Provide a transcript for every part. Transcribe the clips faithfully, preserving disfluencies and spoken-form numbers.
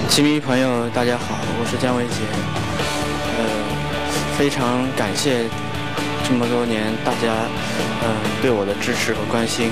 棋迷朋友，大家好，我是姜维杰。呃，非常感谢这么多年大家呃对我的支持和关心，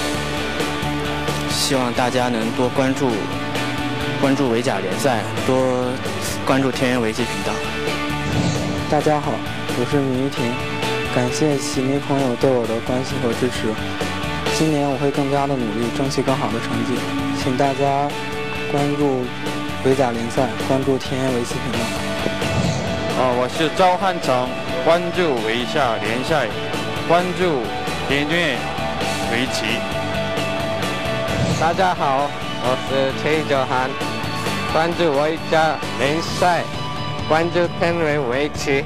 希望大家能多关注关注围甲联赛，多关注天元围棋频道。 大家好，我是米玉婷，感谢棋迷朋友对我的关心和支持。今年我会更加的努力，争取更好的成绩，请大家关注围甲联赛，关注天元围棋频道。 哦，我是赵汉成，关注围甲联赛，关注天元围棋。 大家好，我是崔九涵，关注围甲联赛，关注天元围棋。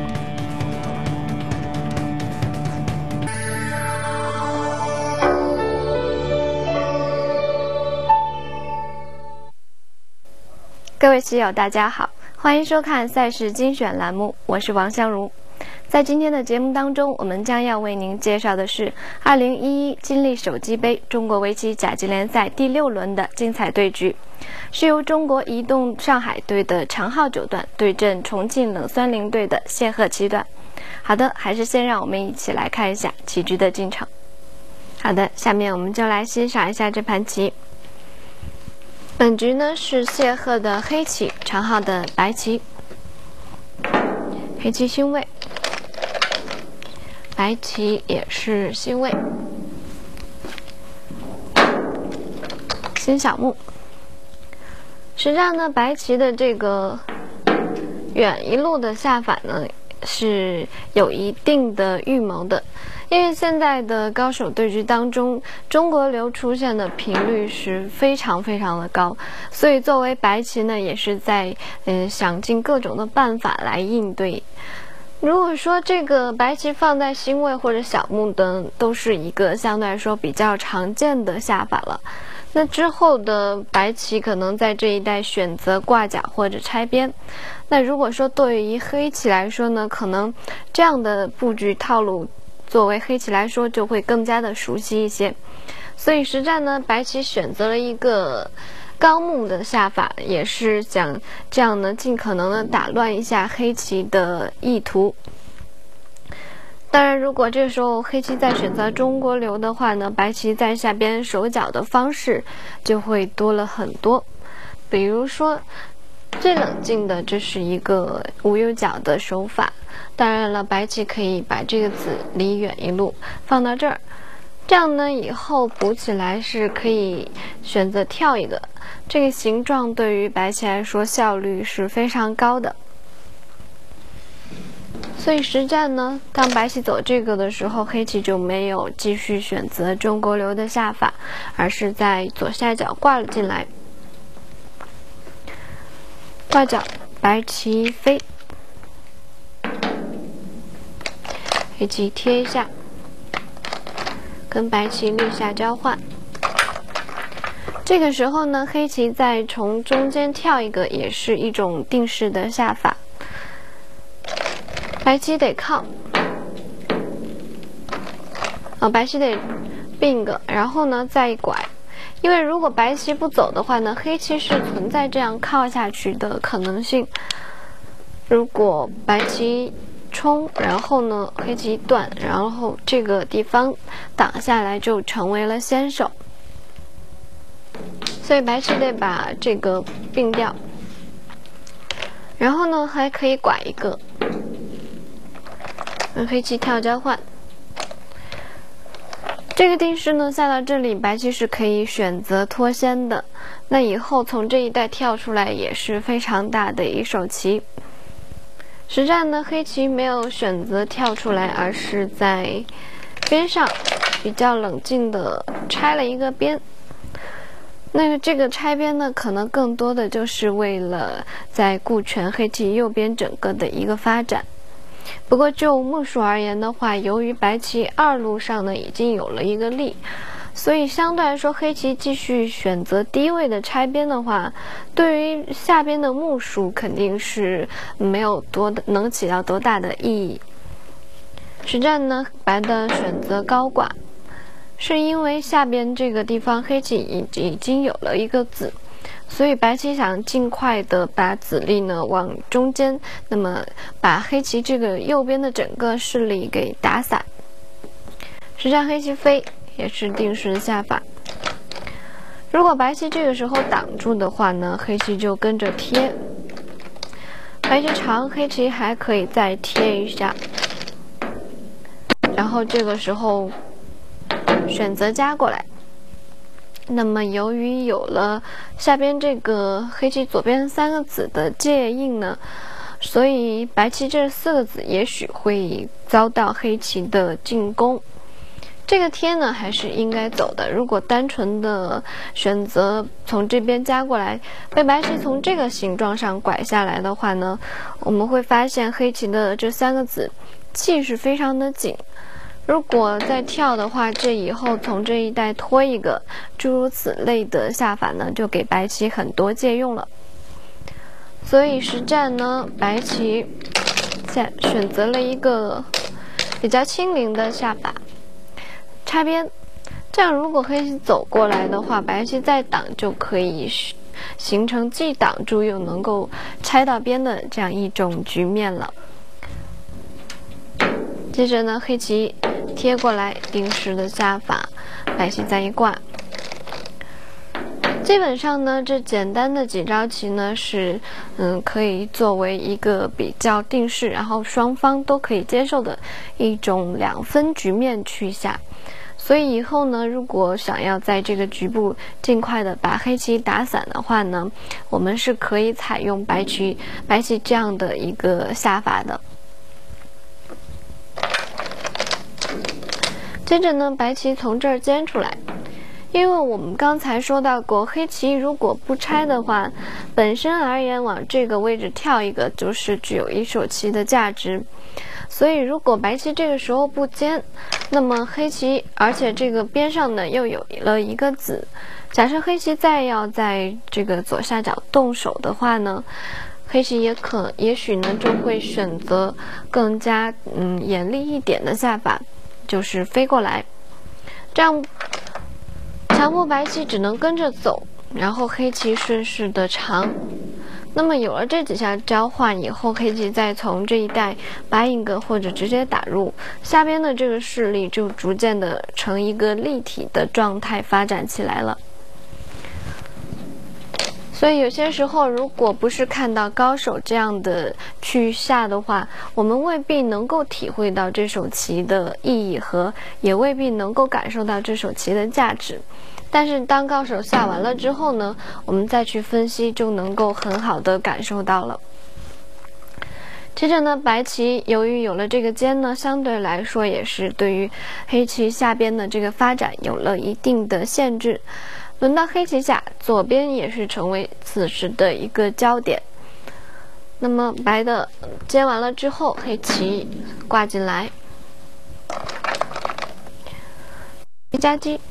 各位棋友，大家好，欢迎收看赛事精选栏目，我是王香茹。在今天的节目当中，我们将要为您介绍的是二零一一金立手机杯中国围棋甲级联赛第六轮的精彩对局，是由中国移动上海队的长号九段对阵重庆冷酸林队的谢赫七段。好的，还是先让我们一起来看一下棋局的进程。好的，下面我们就来欣赏一下这盘棋。本局呢是谢赫的黑棋，长号的白棋，黑棋星位，白棋也是星位，新小目。实际上呢，白棋的这个远一路的下法呢是有一定的预谋的。因为现在的高手对局当中，中国流出现的频率是非常非常的高，所以作为白棋呢，也是在嗯想尽各种的办法来应对。如果说这个白棋放在星位或者小目的，都是一个相对来说比较常见的下法了。那之后的白棋可能在这一带选择挂甲或者拆边。那如果说对于黑棋来说呢，可能这样的布局套路，作为黑棋来说就会更加的熟悉一些，所以实战呢，白棋选择了一个高目的下法，也是想这样呢尽可能的打乱一下黑棋的意图。当然，如果这时候黑棋在选择中国流的话呢，白棋在下边手脚的方式就会多了很多，比如说最冷静的，这是一个无忧角的手法。当然了，白棋可以把这个子离远一路放到这儿，这样呢以后补起来是可以选择跳一个，这个形状对于白棋来说效率是非常高的。所以实战呢，当白棋走这个的时候，黑棋就没有继续选择中国流的下法，而是在左下角挂了进来。挂角，白棋飞，黑棋贴一下，跟白棋立下交换。这个时候呢，黑棋再从中间跳一个，也是一种定式的下法。白棋得靠，啊，白棋得并个，然后呢再拐。因为如果白棋不走的话呢，黑棋是存在这样靠下去的可能性。如果白棋冲，然后呢黑棋断，然后这个地方挡下来就成为了先手，所以白棋得把这个并掉，然后呢还可以拐一个，跟黑棋跳交换。这个定式呢下到这里，白棋是可以选择脱先的，那以后从这一带跳出来也是非常大的一手棋。实战呢，黑棋没有选择跳出来，而是在边上比较冷静的拆了一个边。那个这个拆边呢，可能更多的就是为了在顾全黑棋右边整个的一个发展。不过就目数而言的话，由于白棋二路上呢已经有了一个力，所以相对来说黑棋继续选择低位的拆边的话，对于下边的目数肯定是没有多能起到多大的意义。实战呢，白的选择高挂，是因为下边这个地方黑棋已已经有了一个子， 所以白棋想尽快的把子力呢往中间，那么把黑棋这个右边的整个势力给打散。实战黑棋飞也是定式的下法。如果白棋这个时候挡住的话呢，黑棋就跟着贴。白棋长，黑棋还可以再贴一下，然后这个时候选择加过来。那么由于有了下边这个黑棋左边三个子的介印呢，所以白棋这四个子也许会遭到黑棋的进攻。这个贴呢还是应该走的，如果单纯的选择从这边加过来，被白棋从这个形状上拐下来的话呢，我们会发现黑棋的这三个子气是非常的紧。如果再跳的话，这以后从这一带拖一个，诸如此类的下法呢，就给白棋很多借用了。所以实战呢，白棋选选择了一个比较轻灵的下法，插边。这样如果黑棋走过来的话，白棋再挡就可以形成既挡住又能够拆到边的这样一种局面了。接着呢，黑棋贴过来定式的下法，白棋再一挂。基本上呢，这简单的几招棋呢是，嗯，可以作为一个比较定式，然后双方都可以接受的一种两分局面去下。所以以后呢，如果想要在这个局部尽快的把黑棋打散的话呢，我们是可以采用白棋白棋这样的一个下法的。接着呢，白棋从这儿尖出来，因为我们刚才说到过，黑棋如果不拆的话，本身而言往这个位置跳一个就是具有一手棋的价值。所以如果白棋这个时候不尖，那么黑棋，而且这个边上呢又有了一个子，假设黑棋再要在这个左下角动手的话呢，黑棋也可也许呢就会选择更加嗯严厉一点的下法，就是飞过来，这样强迫白棋只能跟着走，然后黑棋顺势的长。那么有了这几下交换以后，黑棋再从这一带拔一个或者直接打入下边的这个势力，就逐渐的成一个立体的状态发展起来了。所以有些时候，如果不是看到高手这样的去下的话，我们未必能够体会到这手棋的意义和也未必能够感受到这手棋的价值。但是当高手下完了之后呢，我们再去分析就能够很好的感受到了。接着呢，白棋由于有了这个尖呢，相对来说也是对于黑棋下边的这个发展有了一定的限制。轮到黑棋下，左边也是成为此时的一个焦点。那么白的尖完了之后，黑棋挂进来，夹击。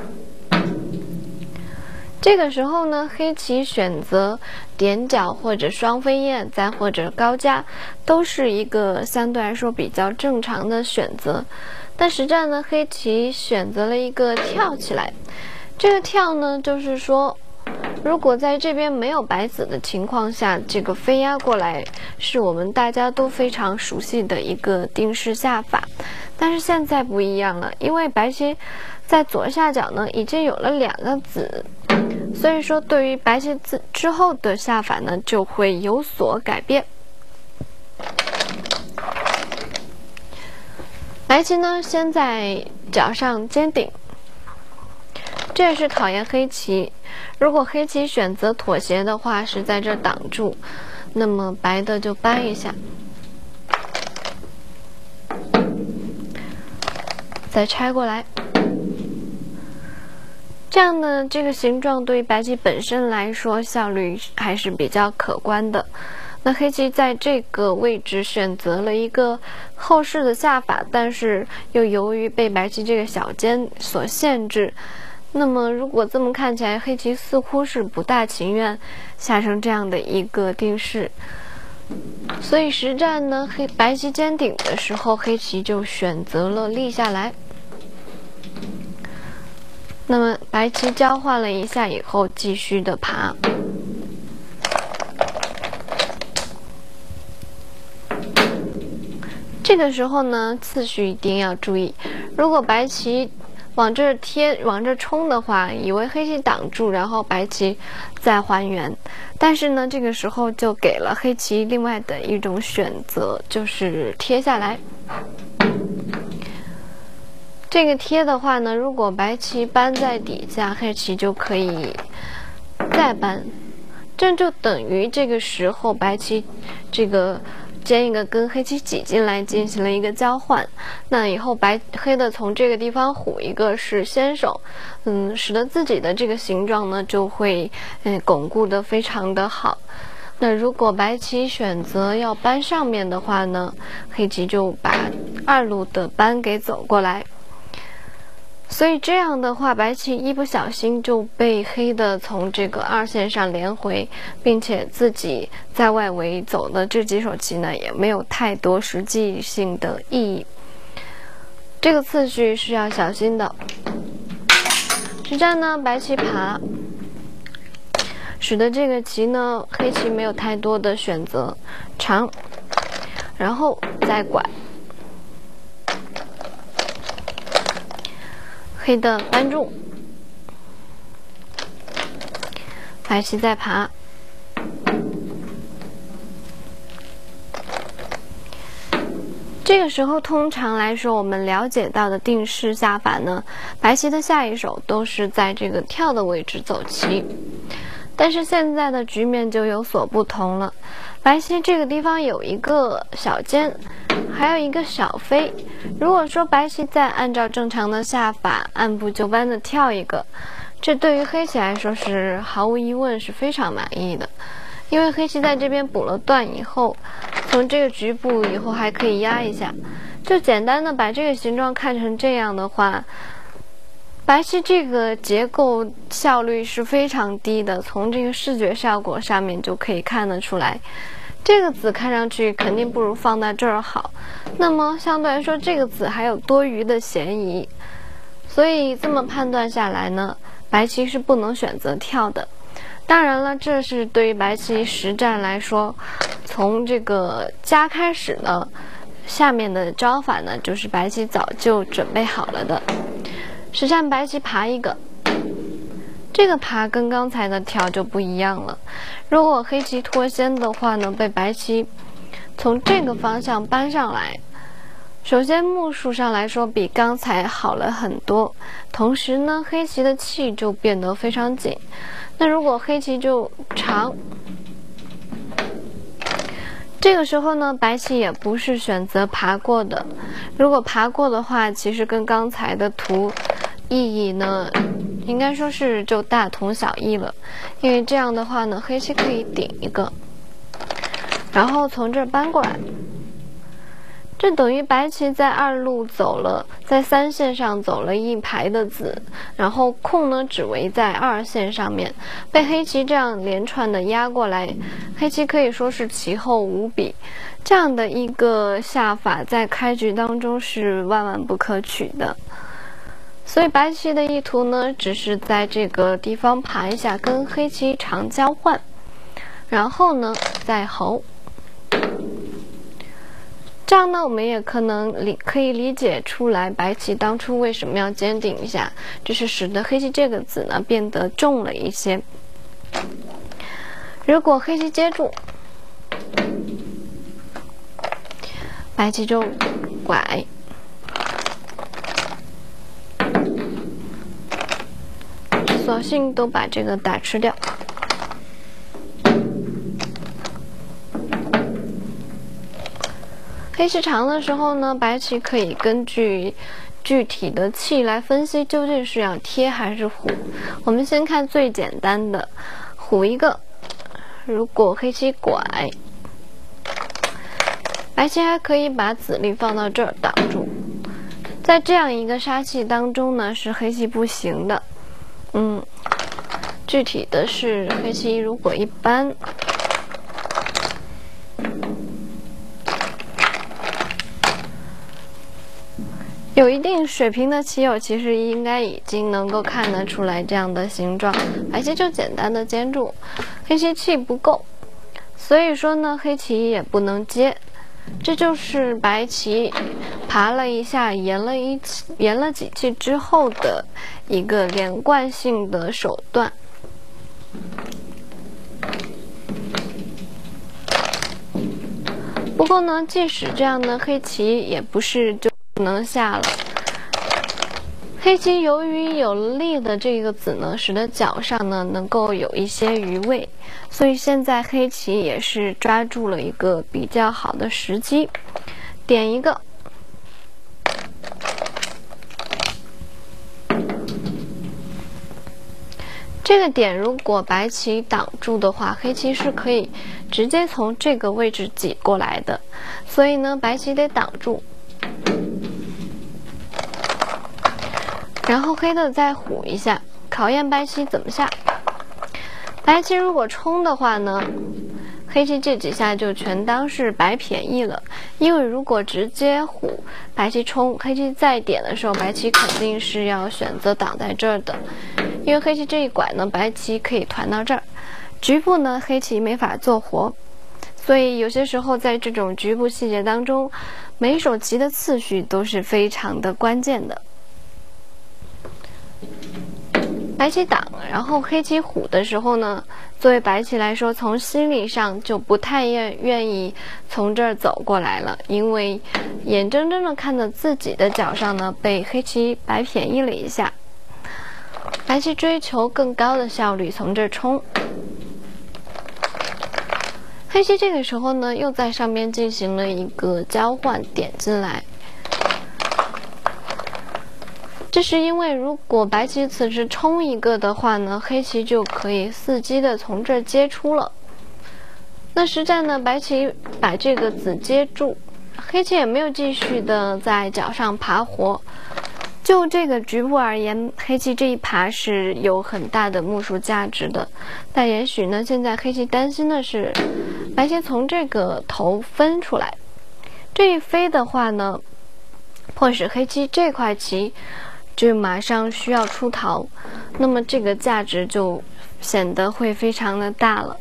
这个时候呢，黑棋选择点角或者双飞燕，再或者高加，都是一个相对来说比较正常的选择。但实战呢，黑棋选择了一个跳起来。这个跳呢，就是说，如果在这边没有白子的情况下，这个飞压过来是我们大家都非常熟悉的一个定式下法。但是现在不一样了，因为白棋在左下角呢已经有了两个子，所以说对于白棋之之后的下法呢就会有所改变。白棋呢先在角上尖顶，这也是考验黑棋。如果黑棋选择妥协的话，是在这挡住，那么白的就扳一下，再拆过来。这样的这个形状对于白棋本身来说效率还是比较可观的。那黑棋在这个位置选择了一个后势的下法，但是又由于被白棋这个小尖所限制，那么如果这么看起来，黑棋似乎是不大情愿下成这样的一个定式。所以实战呢，黑白棋尖顶的时候，黑棋就选择了立下来。那么白棋交换了一下以后，继续的爬。 这个时候呢，次序一定要注意。如果白棋往这贴、往这冲的话，以为黑棋挡住，然后白棋再还原。但是呢，这个时候就给了黑棋另外的一种选择，就是贴下来。这个贴的话呢，如果白棋搬在底下，黑棋就可以再搬，这就等于这个时候白棋这个尖一个跟黑棋挤进来进行了一个交换。那以后白黑的从这个地方虎一个是先手，嗯，使得自己的这个形状呢就会嗯巩固的非常的好。那如果白棋选择要搬上面的话呢，黑棋就把二路的搬给走过来。所以这样的话，白棋一不小心就被黑的从这个二线上连回，并且自己在外围走的这几手棋呢，也没有太多实际性的意义。这个次序是要小心的。实战呢，白棋爬，使得这个棋呢，黑棋没有太多的选择，长，然后再拐。黑的搬住，白棋再爬，这个时候通常来说，我们了解到的定式下法呢，白棋的下一手都是在这个跳的位置走棋，但是现在的局面就有所不同了。白棋这个地方有一个小尖，还有一个小飞。如果说白棋再按照正常的下法按部就班的跳一个，这对于黑棋来说是毫无疑问是非常满意的，因为黑棋在这边补了段以后，从这个局部以后还可以压一下，就简单的把这个形状看成这样的话，白棋这个结构效率是非常低的，从这个视觉效果上面就可以看得出来。这个子看上去肯定不如放在这儿好，那么相对来说这个子还有多余的嫌疑，所以这么判断下来呢，白棋是不能选择跳的。当然了，这是对于白棋实战来说，从这个家开始呢，下面的招法呢就是白棋早就准备好了的。实战白棋爬一个，这个爬跟刚才的跳就不一样了。如果黑棋脱先的话呢，被白棋从这个方向搬上来，首先目数上来说比刚才好了很多，同时呢黑棋的气就变得非常紧。那如果黑棋就长，这个时候呢白棋也不是选择爬过的，如果爬过的话，其实跟刚才的图意义呢应该说是就大同小异了，因为这样的话呢，黑棋可以顶一个，然后从这儿搬过来，这等于白棋在二路走了，在三线上走了一排的子，然后空呢只围在二线上面，被黑棋这样连串的压过来，黑棋可以说是其后无比。这样的一个下法在开局当中是万万不可取的。所以白棋的意图呢，只是在这个地方爬一下，跟黑棋长交换，然后呢再侯。这样呢，我们也可能理可以理解出来，白棋当初为什么要尖顶一下，就是使得黑棋这个子呢变得重了一些。如果黑棋接住，白棋就拐。索性都把这个打吃掉。黑棋长的时候呢，白棋可以根据具体的气来分析究竟是要贴还是虎。我们先看最简单的，虎一个，如果黑棋拐，白棋还可以把子力放到这儿挡住。在这样一个杀气当中呢，是黑棋不行的。嗯，具体的是黑棋如果一搬，有一定水平的棋友其实应该已经能够看得出来这样的形状，白棋就简单的尖住，黑棋气不够，所以说呢黑棋也不能接， 这就是白棋爬了一下，延了一延了几气之后的一个连贯性的手段。不过呢，即使这样呢，黑棋也不是就不能下了。黑棋由于有力的这个子呢，使得脚上呢能够有一些余味，所以现在黑棋也是抓住了一个比较好的时机，点一个。这个点如果白棋挡住的话，黑棋是可以直接从这个位置挤过来的，所以呢，白棋得挡住。然后黑的再虎一下，考验白棋怎么下。白棋如果冲的话呢，黑棋这几下就全当是白便宜了，因为如果直接虎，白棋冲，黑棋再点的时候，白棋肯定是要选择挡在这儿的，因为黑棋这一拐呢，白棋可以团到这儿，局部呢黑棋没法做活，所以有些时候在这种局部细节当中，每手棋的次序都是非常的关键的。白棋挡，然后黑棋虎的时候呢，作为白棋来说，从心理上就不太愿愿意从这儿走过来了，因为眼睁睁的看着自己的脚上呢被黑棋白便宜了一下，白棋追求更高的效率，从这儿冲。黑棋这个时候呢，又在上面进行了一个交换，点进来。这是因为如果白棋此时冲一个的话呢，黑棋就可以伺机的从这儿接出了。那实战呢，白棋把这个子接住，黑棋也没有继续的在脚上爬活。就这个局部而言，黑棋这一爬是有很大的目数价值的。但也许呢，现在黑棋担心的是，白棋从这个头分出来，这一飞的话呢，迫使黑棋这块棋就马上需要出逃，那么这个价值就显得会非常的大了。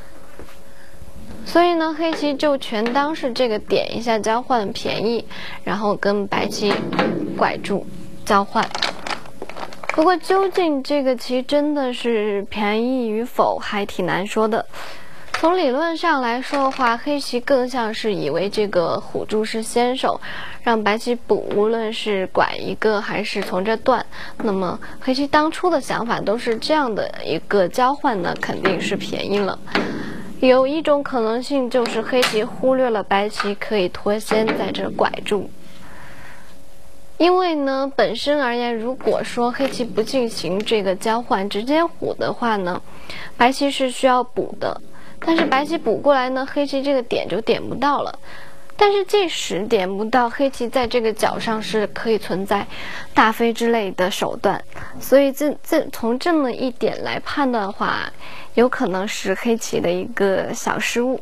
所以呢，黑棋就全当是这个点一下交换便宜，然后跟白棋拐住交换。不过究竟这个棋真的是便宜与否，还挺难说的。从理论上来说的话，黑棋更像是以为这个虎柱是先手，让白棋补，无论是拐一个还是从这断，那么黑棋当初的想法都是这样的一个交换呢，肯定是便宜了。有一种可能性就是黑棋忽略了白棋可以脱先在这拐住，因为呢本身而言，如果说黑棋不进行这个交换直接虎的话呢，白棋是需要补的。但是白棋补过来呢，黑棋这个点就点不到了。但是即使点不到，黑棋在这个角上是可以存在大飞之类的手段，所以这这从这么一点来判断的话，有可能是黑棋的一个小失误。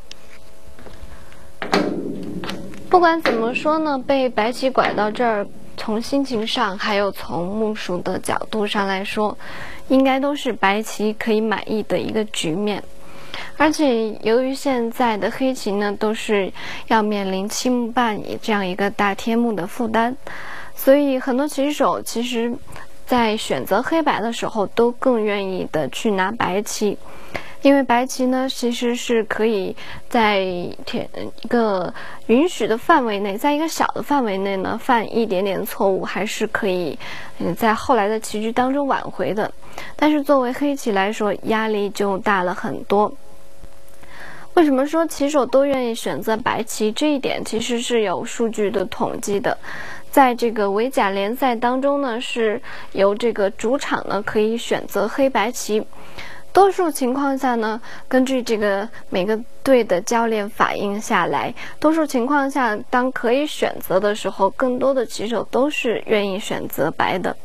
不管怎么说呢，被白棋拐到这儿，从心情上还有从目数的角度上来说，应该都是白棋可以满意的一个局面。而且由于现在的黑棋呢都是要面临七目半以这样一个大天目的负担，所以很多棋手其实在选择黑白的时候都更愿意的去拿白棋，因为白棋呢其实是可以在一个允许的范围内，在一个小的范围内呢犯一点点错误，还是可以在后来的棋局当中挽回的。但是作为黑棋来说，压力就大了很多。为什么说棋手都愿意选择白棋？这一点其实是有数据的统计的。在这个围甲联赛当中呢，是由这个主场呢可以选择黑白棋。多数情况下呢，根据这个每个队的教练反映下来，多数情况下当可以选择的时候，更多的棋手都是愿意选择白的。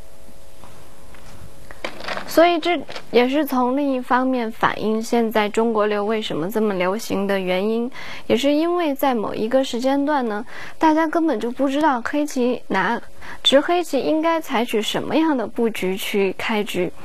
所以这也是从另一方面反映现在中国流为什么这么流行的原因，也是因为在某一个时间段呢，大家根本就不知道黑棋拿直黑棋应该采取什么样的布局去开局，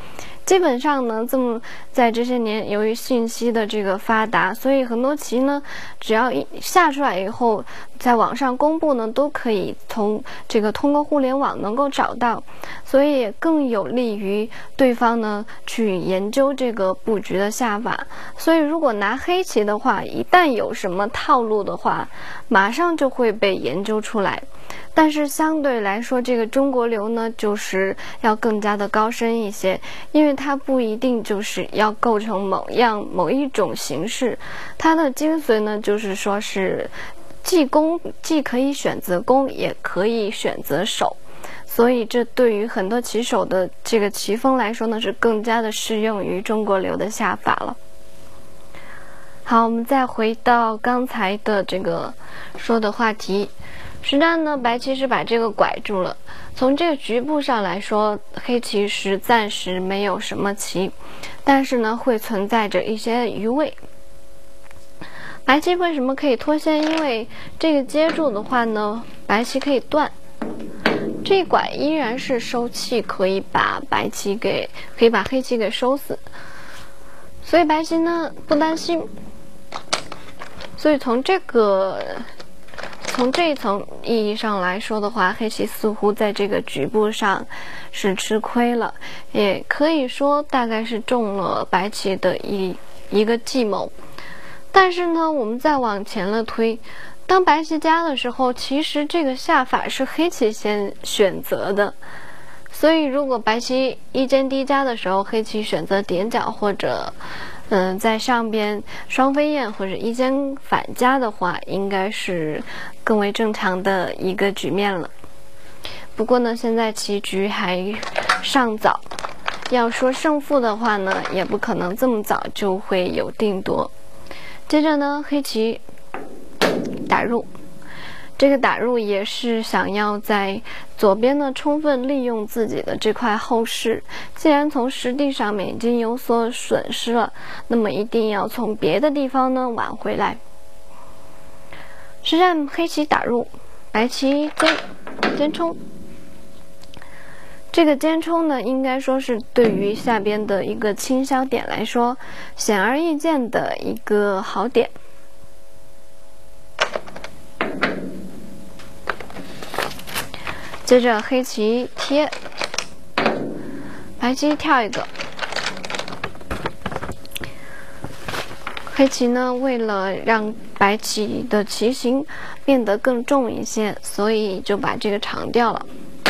基本上呢，这么在这些年，由于信息的这个发达，所以很多棋呢，只要一下出来以后，在网上公布呢，都可以从这个通过互联网能够找到，所以也更有利于对方呢去研究这个布局的下法。所以如果拿黑棋的话，一旦有什么套路的话，马上就会被研究出来。但是相对来说，这个中国流呢，就是要更加的高深一些，因为它不一定就是要构成某样某一种形式，它的精髓呢，就是说是既攻既可以选择攻，也可以选择守，所以这对于很多棋手的这个棋风来说呢，是更加的适用于中国流的下法了。好，我们再回到刚才的这个说的话题。实战呢，白棋是把这个拐住了。从这个局部上来说，黑棋是暂时没有什么棋，但是呢，会存在着一些余位。白棋为什么可以脱先？因为这个接住的话呢，白棋可以断。这一拐依然是收气，可以把白棋给可以把黑棋给收死。所以白棋呢不担心。所以从这个。从这一层意义上来说的话，黑棋似乎在这个局部上是吃亏了，也可以说大概是中了白棋的一一个计谋。但是呢，我们再往前了推，当白棋加的时候，其实这个下法是黑棋先选择的。所以如果白棋一尖低加的时候，黑棋选择点角或者嗯、呃，在上边双飞燕或者一尖反加的话，应该是更为正常的一个局面了。不过呢，现在棋局还尚早，要说胜负的话呢，也不可能这么早就会有定夺。接着呢，黑棋打入。这个打入也是想要在左边呢充分利用自己的这块后势，既然从实地上面已经有所损失了，那么一定要从别的地方呢挽回来。实战黑棋打入，白棋尖尖冲。这个尖冲呢，应该说是对于下边的一个倾销点来说，显而易见的一个好点。接着黑棋贴，白棋跳一个。黑棋呢，为了让白棋的棋形变得更重一些，所以就把这个长掉了。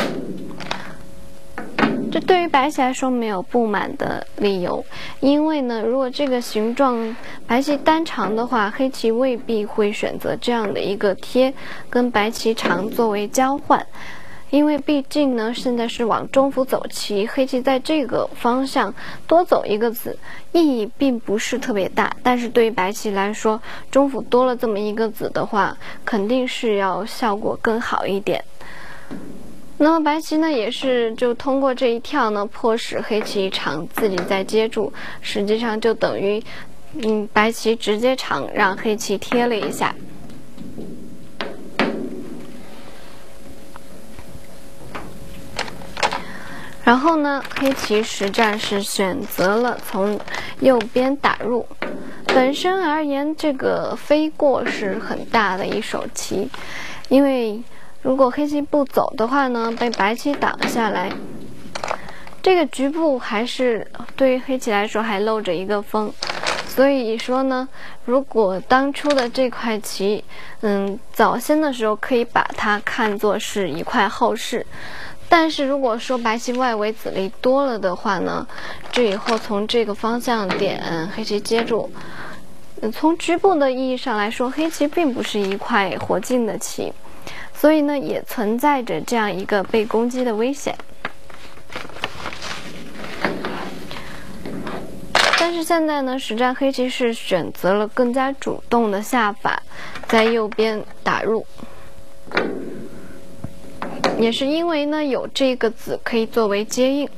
这对于白棋来说没有不满的理由，因为呢，如果这个形状白棋单长的话，黑棋未必会选择这样的一个贴跟白棋长作为交换。因为毕竟呢，现在是往中府走棋，黑棋在这个方向多走一个子，意义并不是特别大。但是对于白棋来说，中府多了这么一个子的话，肯定是要效果更好一点。那么白棋呢，也是就通过这一跳呢，迫使黑棋长自己再接住，实际上就等于，嗯，白棋直接长让黑棋贴了一下。然后呢，黑棋实战是选择了从右边打入。本身而言，这个飞过是很大的一手棋，因为如果黑棋不走的话呢，被白棋挡下来，这个局部还是对于黑棋来说还露着一个风。所以说呢，如果当初的这块棋，嗯，早先的时候可以把它看作是一块后势。但是如果说白棋外围子力多了的话呢，这以后从这个方向点黑棋接住，从局部的意义上来说，黑棋并不是一块活进的棋，所以呢也存在着这样一个被攻击的危险。但是现在呢，实战黑棋是选择了更加主动的下法，在右边打入。也是因为呢有这个子可以作为接应。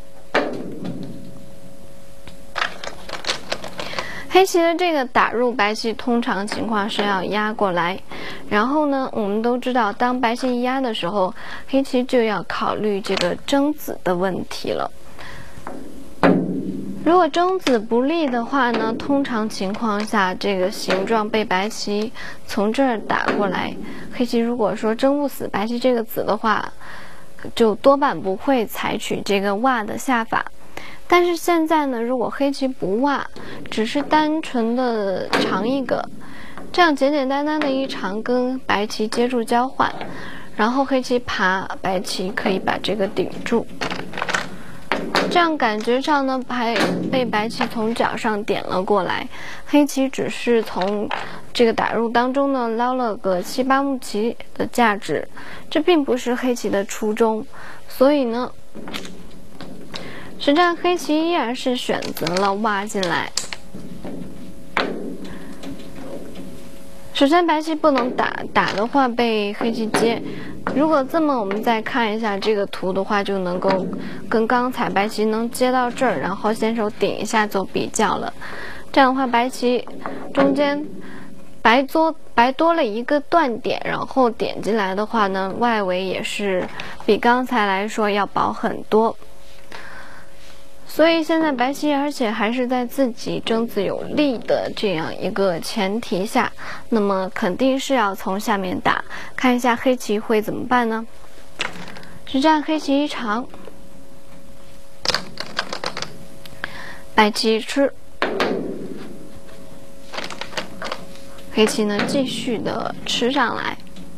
黑棋的这个打入，白棋通常情况是要压过来，然后呢我们都知道，当白棋一压的时候，黑棋就要考虑这个争子的问题了。 如果争子不利的话呢，通常情况下这个形状被白棋从这儿打过来，黑棋如果说争不死白棋这个子的话，就多半不会采取这个挖的下法。但是现在呢，如果黑棋不挖，只是单纯的长一个，这样简简单单的一长跟白棋接住交换，然后黑棋爬，白棋可以把这个顶住。这样感觉上呢，还被白棋从角上点了过来，黑棋只是从这个打入当中呢捞了个七八目棋的价值，这并不是黑棋的初衷，所以呢，实战黑棋依然是选择了挖进来。首先白棋不能打，打的话被黑棋接。如果这么我们再看一下这个图的话，就能够跟刚才白棋能接到这儿，然后先手顶一下做比较了。这样的话白棋中间白多白多了一个断点，然后点进来的话呢，外围也是比刚才来说要薄很多。所以现在白棋而且还是在自己争子有利的这样一个前提下，那么肯定是要从下面打，看一下黑棋会怎么办呢？实战黑棋一长，白棋吃，黑棋呢继续的吃上来，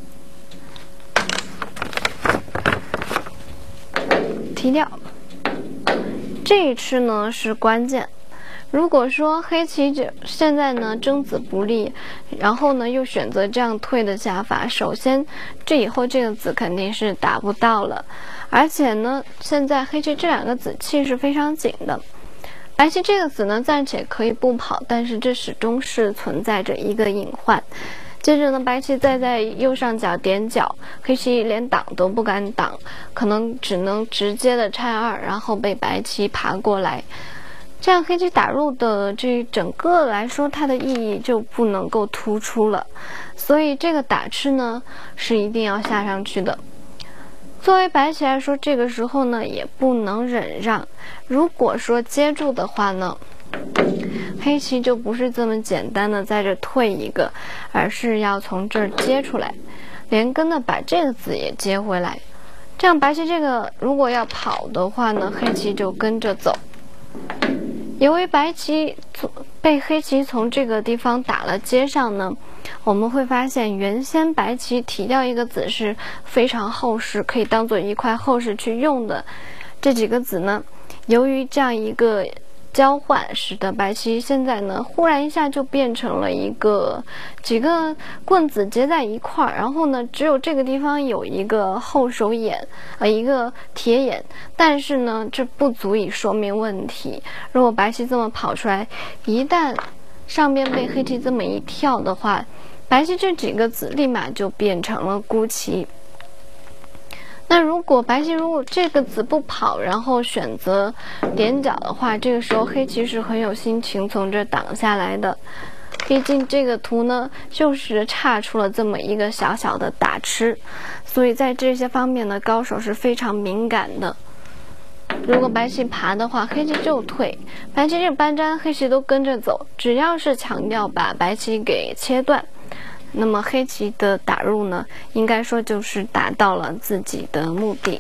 提掉。这一吃呢是关键。如果说黑棋就现在呢争子不利，然后呢又选择这样退的下法，首先这以后这个子肯定是打不到了，而且呢现在黑棋这两个子气是非常紧的。白棋这个子呢暂且可以不跑，但是这始终是存在着一个隐患。接着呢，白棋再在右上角点角，黑棋连挡都不敢挡，可能只能直接的拆二，然后被白棋爬过来。这样黑棋打入的这整个来说，它的意义就不能够突出了。所以这个打吃呢是一定要下上去的。作为白棋来说，这个时候呢也不能忍让。如果说接住的话呢，黑棋就不是这么简单的在这退一个，而是要从这儿接出来，连根的把这个子也接回来。这样白棋这个如果要跑的话呢，黑棋就跟着走。由于白棋被黑棋从这个地方打了接上呢，我们会发现原先白棋提掉一个子是非常厚实，可以当做一块厚实去用的。这几个子呢，由于这样一个交换，使得白棋现在呢忽然一下就变成了一个几个棍子接在一块儿，然后呢只有这个地方有一个后手眼，呃一个铁眼，但是呢这不足以说明问题。如果白棋这么跑出来，一旦上边被黑棋这么一跳的话，白棋这几个子立马就变成了孤棋。那如果白棋如果这个子不跑，然后选择点角的话，这个时候黑棋是很有心情从这挡下来的。毕竟这个图呢就是差出了这么一个小小的打吃，所以在这些方面呢高手是非常敏感的。如果白棋爬的话，黑棋就退，白棋这搬粘黑棋都跟着走，只要是强调把白棋给切断，那么黑棋的打入呢，应该说就是达到了自己的目的。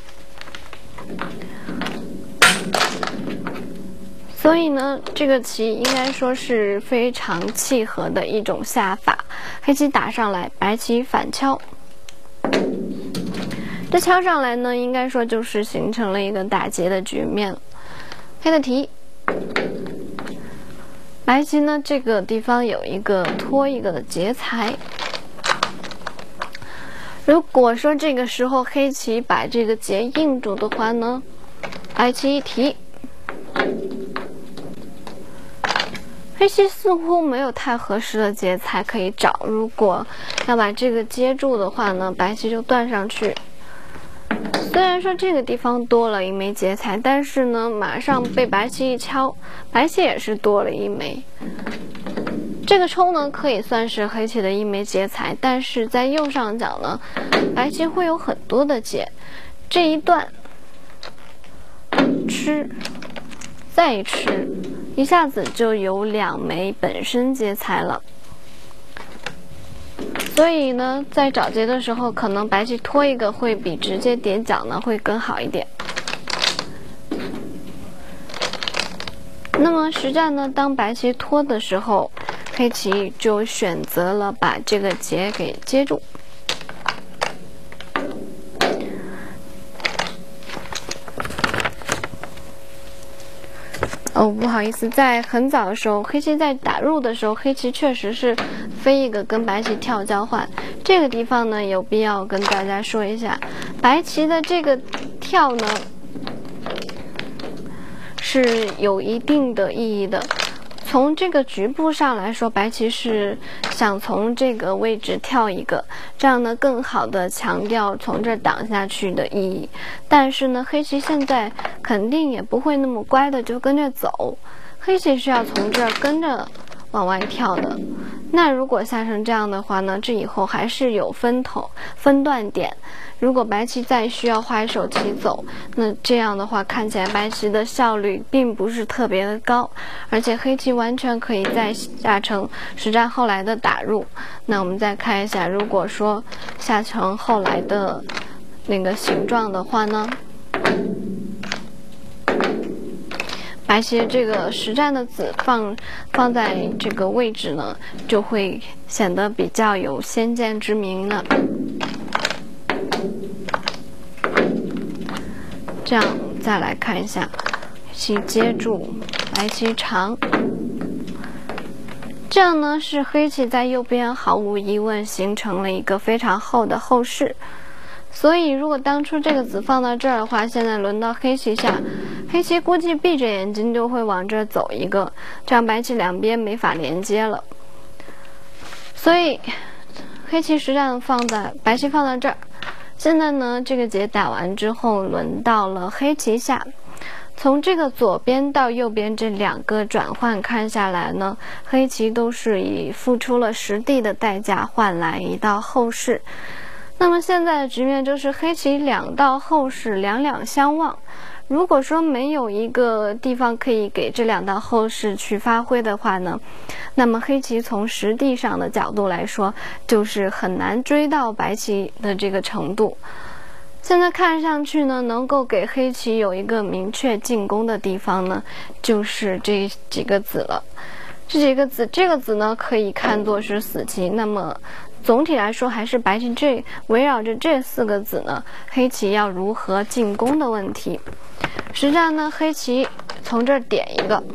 所以呢，这个棋应该说是非常契合的一种下法。黑棋打上来，白棋反敲，这敲上来呢，应该说就是形成了一个打劫的局面。黑的提。白棋呢，这个地方有一个拖一个的劫财。如果说这个时候黑棋把这个劫硬住的话呢，白棋一提，黑棋似乎没有太合适的劫财可以找。如果要把这个接住的话呢，白棋就断上去。虽然说这个地方多了一枚劫财，但是呢，马上被白棋一敲，白棋也是多了一枚。这个抽呢，可以算是黑棋的一枚劫财，但是在右上角呢，白棋会有很多的劫。这一段吃，再吃， 一下子就有两枚本身劫财了。所以呢，在找劫的时候，可能白棋拖一个会比直接点角呢会更好一点。那么实战呢，当白棋拖的时候，黑棋就选择了把这个劫给接住。哦，不好意思，在很早的时候，黑棋在打入的时候，黑棋确实是飞一个跟白棋跳交换。这个地方呢，有必要跟大家说一下，白棋的这个跳呢是有一定的意义的。从这个局部上来说，白棋是想从这个位置跳一个，这样呢更好的强调从这挡下去的意义。但是呢，黑棋现在肯定也不会那么乖的就跟着走，黑棋是要从这儿跟着往外跳的。那如果下成这样的话呢，这以后还是有分头分段点。如果白棋再需要画一手棋走，那这样的话看起来白棋的效率并不是特别的高，而且黑棋完全可以再下成实战后来的打入。那我们再看一下，如果说下成后来的那个形状的话呢，白棋这个实战的子放放在这个位置呢，就会显得比较有先见之明了。这样再来看一下，黑棋接住，白棋长，这样呢是黑棋在右边毫无疑问形成了一个非常厚的后势。所以如果当初这个子放到这儿的话，现在轮到黑棋下，黑棋估计闭着眼睛就会往这儿走一个，这样白棋两边没法连接了。所以黑棋实战放在白棋放在这儿。现在呢，这个劫打完之后，轮到了黑棋下。从这个左边到右边这两个转换看下来呢，黑棋都是以付出了实地的代价换来一道后势。那么现在的局面就是黑棋两道后势两两相望。如果说没有一个地方可以给这两道后势去发挥的话呢，那么黑棋从实地上的角度来说，就是很难追到白棋的这个程度。现在看上去呢，能够给黑棋有一个明确进攻的地方呢，就是这几个子了。这几个子，这个子呢可以看作是死棋。那么总体来说，还是白棋这围绕着这四个子呢，黑棋要如何进攻的问题。实战呢，黑棋从这儿点一个，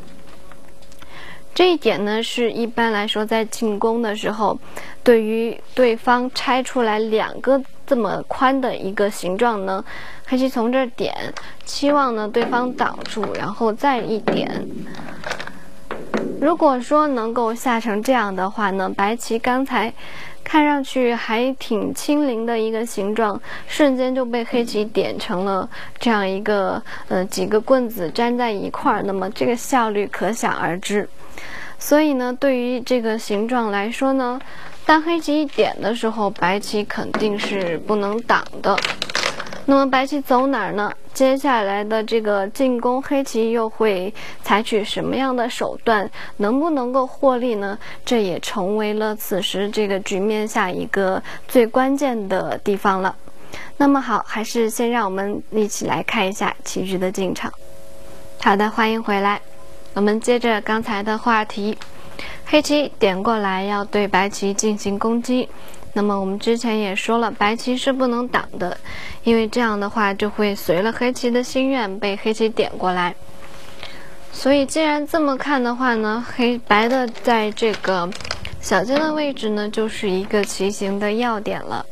这一点呢是一般来说在进攻的时候，对于对方拆出来两个这么宽的一个形状呢，黑棋从这儿点，期望呢对方挡住，然后再一点。如果说能够下成这样的话呢，白棋刚才看上去还挺轻灵的一个形状，瞬间就被黑棋点成了这样一个呃几个棍子粘在一块儿，那么这个效率可想而知。所以呢，对于这个形状来说呢，当黑棋一点的时候，白棋肯定是不能挡的。那么白棋走哪儿呢？接下来的这个进攻，黑棋又会采取什么样的手段？能不能够获利呢？这也成为了此时这个局面下一个最关键的地方了。那么好，还是先让我们一起来看一下棋局的进场。好的，欢迎回来。我们接着刚才的话题，黑棋点过来要对白棋进行攻击。那么我们之前也说了，白棋是不能挡的，因为这样的话就会随了黑棋的心愿被黑棋点过来。所以既然这么看的话呢，黑白的在这个小尖的位置呢，就是一个棋形的要点了。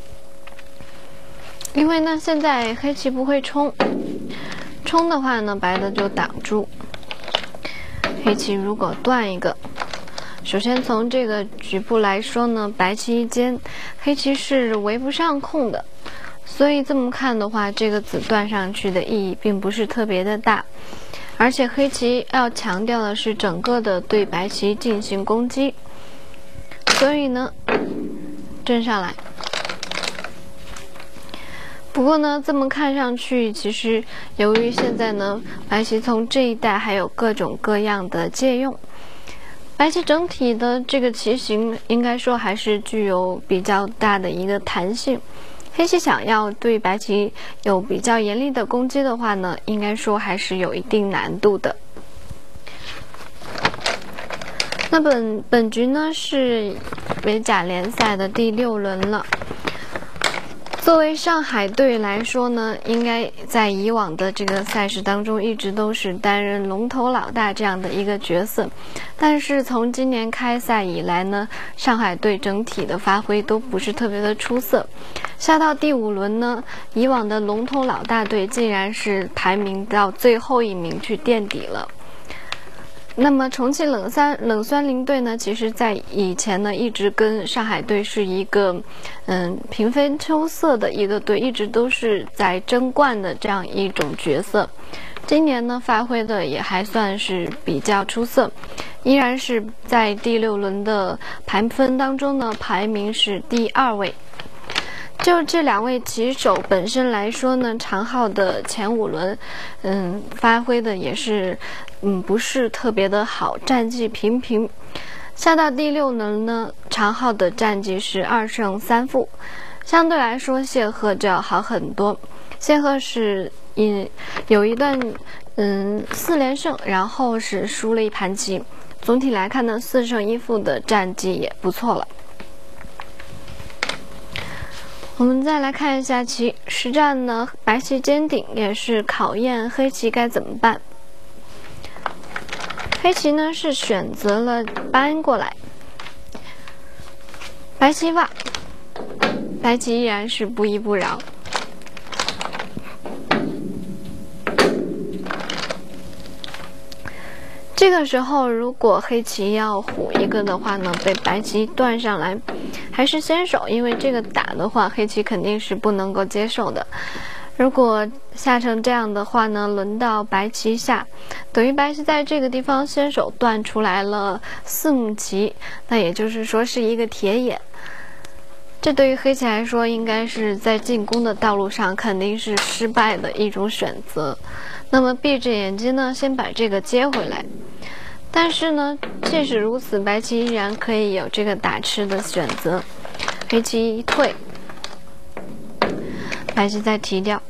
因为呢，现在黑棋不会冲，冲的话呢，白的就挡住。黑棋如果断一个，首先从这个局部来说呢，白棋一尖，黑棋是围不上空的，所以这么看的话，这个子断上去的意义并不是特别的大。而且黑棋要强调的是整个的对白棋进行攻击，所以呢，正上来， 不过呢，这么看上去，其实由于现在呢，白棋从这一代还有各种各样的借用，白棋整体的这个棋形应该说还是具有比较大的一个弹性。黑棋想要对白棋有比较严厉的攻击的话呢，应该说还是有一定难度的。那本本局呢是美甲联赛的第六轮了。作为上海队来说呢，应该在以往的这个赛事当中一直都是担任龙头老大这样的一个角色，但是从今年开赛以来呢，上海队整体的发挥都不是特别的出色。下到第五轮呢，以往的龙头老大队竟然是排名到最后一名去垫底了。那么重庆冷酸冷酸林队呢，其实在以前呢一直跟上海队是一个嗯平分秋色的一个队，一直都是在争冠的这样一种角色。今年呢发挥的也还算是比较出色，依然是在第六轮的排分当中呢排名是第二位。就这两位棋手本身来说呢，长浩的前五轮，嗯，发挥的也是，嗯，不是特别的好，战绩平平。下到第六轮呢，长浩的战绩是二胜三负，相对来说谢赫就要好很多。谢赫是嗯有一段嗯四连胜，然后是输了一盘棋。总体来看呢，四胜一负的战绩也不错了。我们再来看一下棋实战呢，白棋尖顶也是考验黑棋该怎么办。黑棋呢是选择了搬过来，白棋挖，白棋依然是不依不饶。这个时候，如果黑棋要虎一个的话呢，被白棋断上来，还是先手，因为这个打的话，黑棋肯定是不能够接受的。如果下成这样的话呢，轮到白棋下，等于白棋在这个地方先手断出来了四目棋，那也就是说是一个铁眼。这对于黑棋来说，应该是在进攻的道路上肯定是失败的一种选择。那么闭着眼睛呢，先把这个接回来。但是呢，即使如此，白棋依然可以有这个打吃的选择。黑棋一退，白棋再提掉。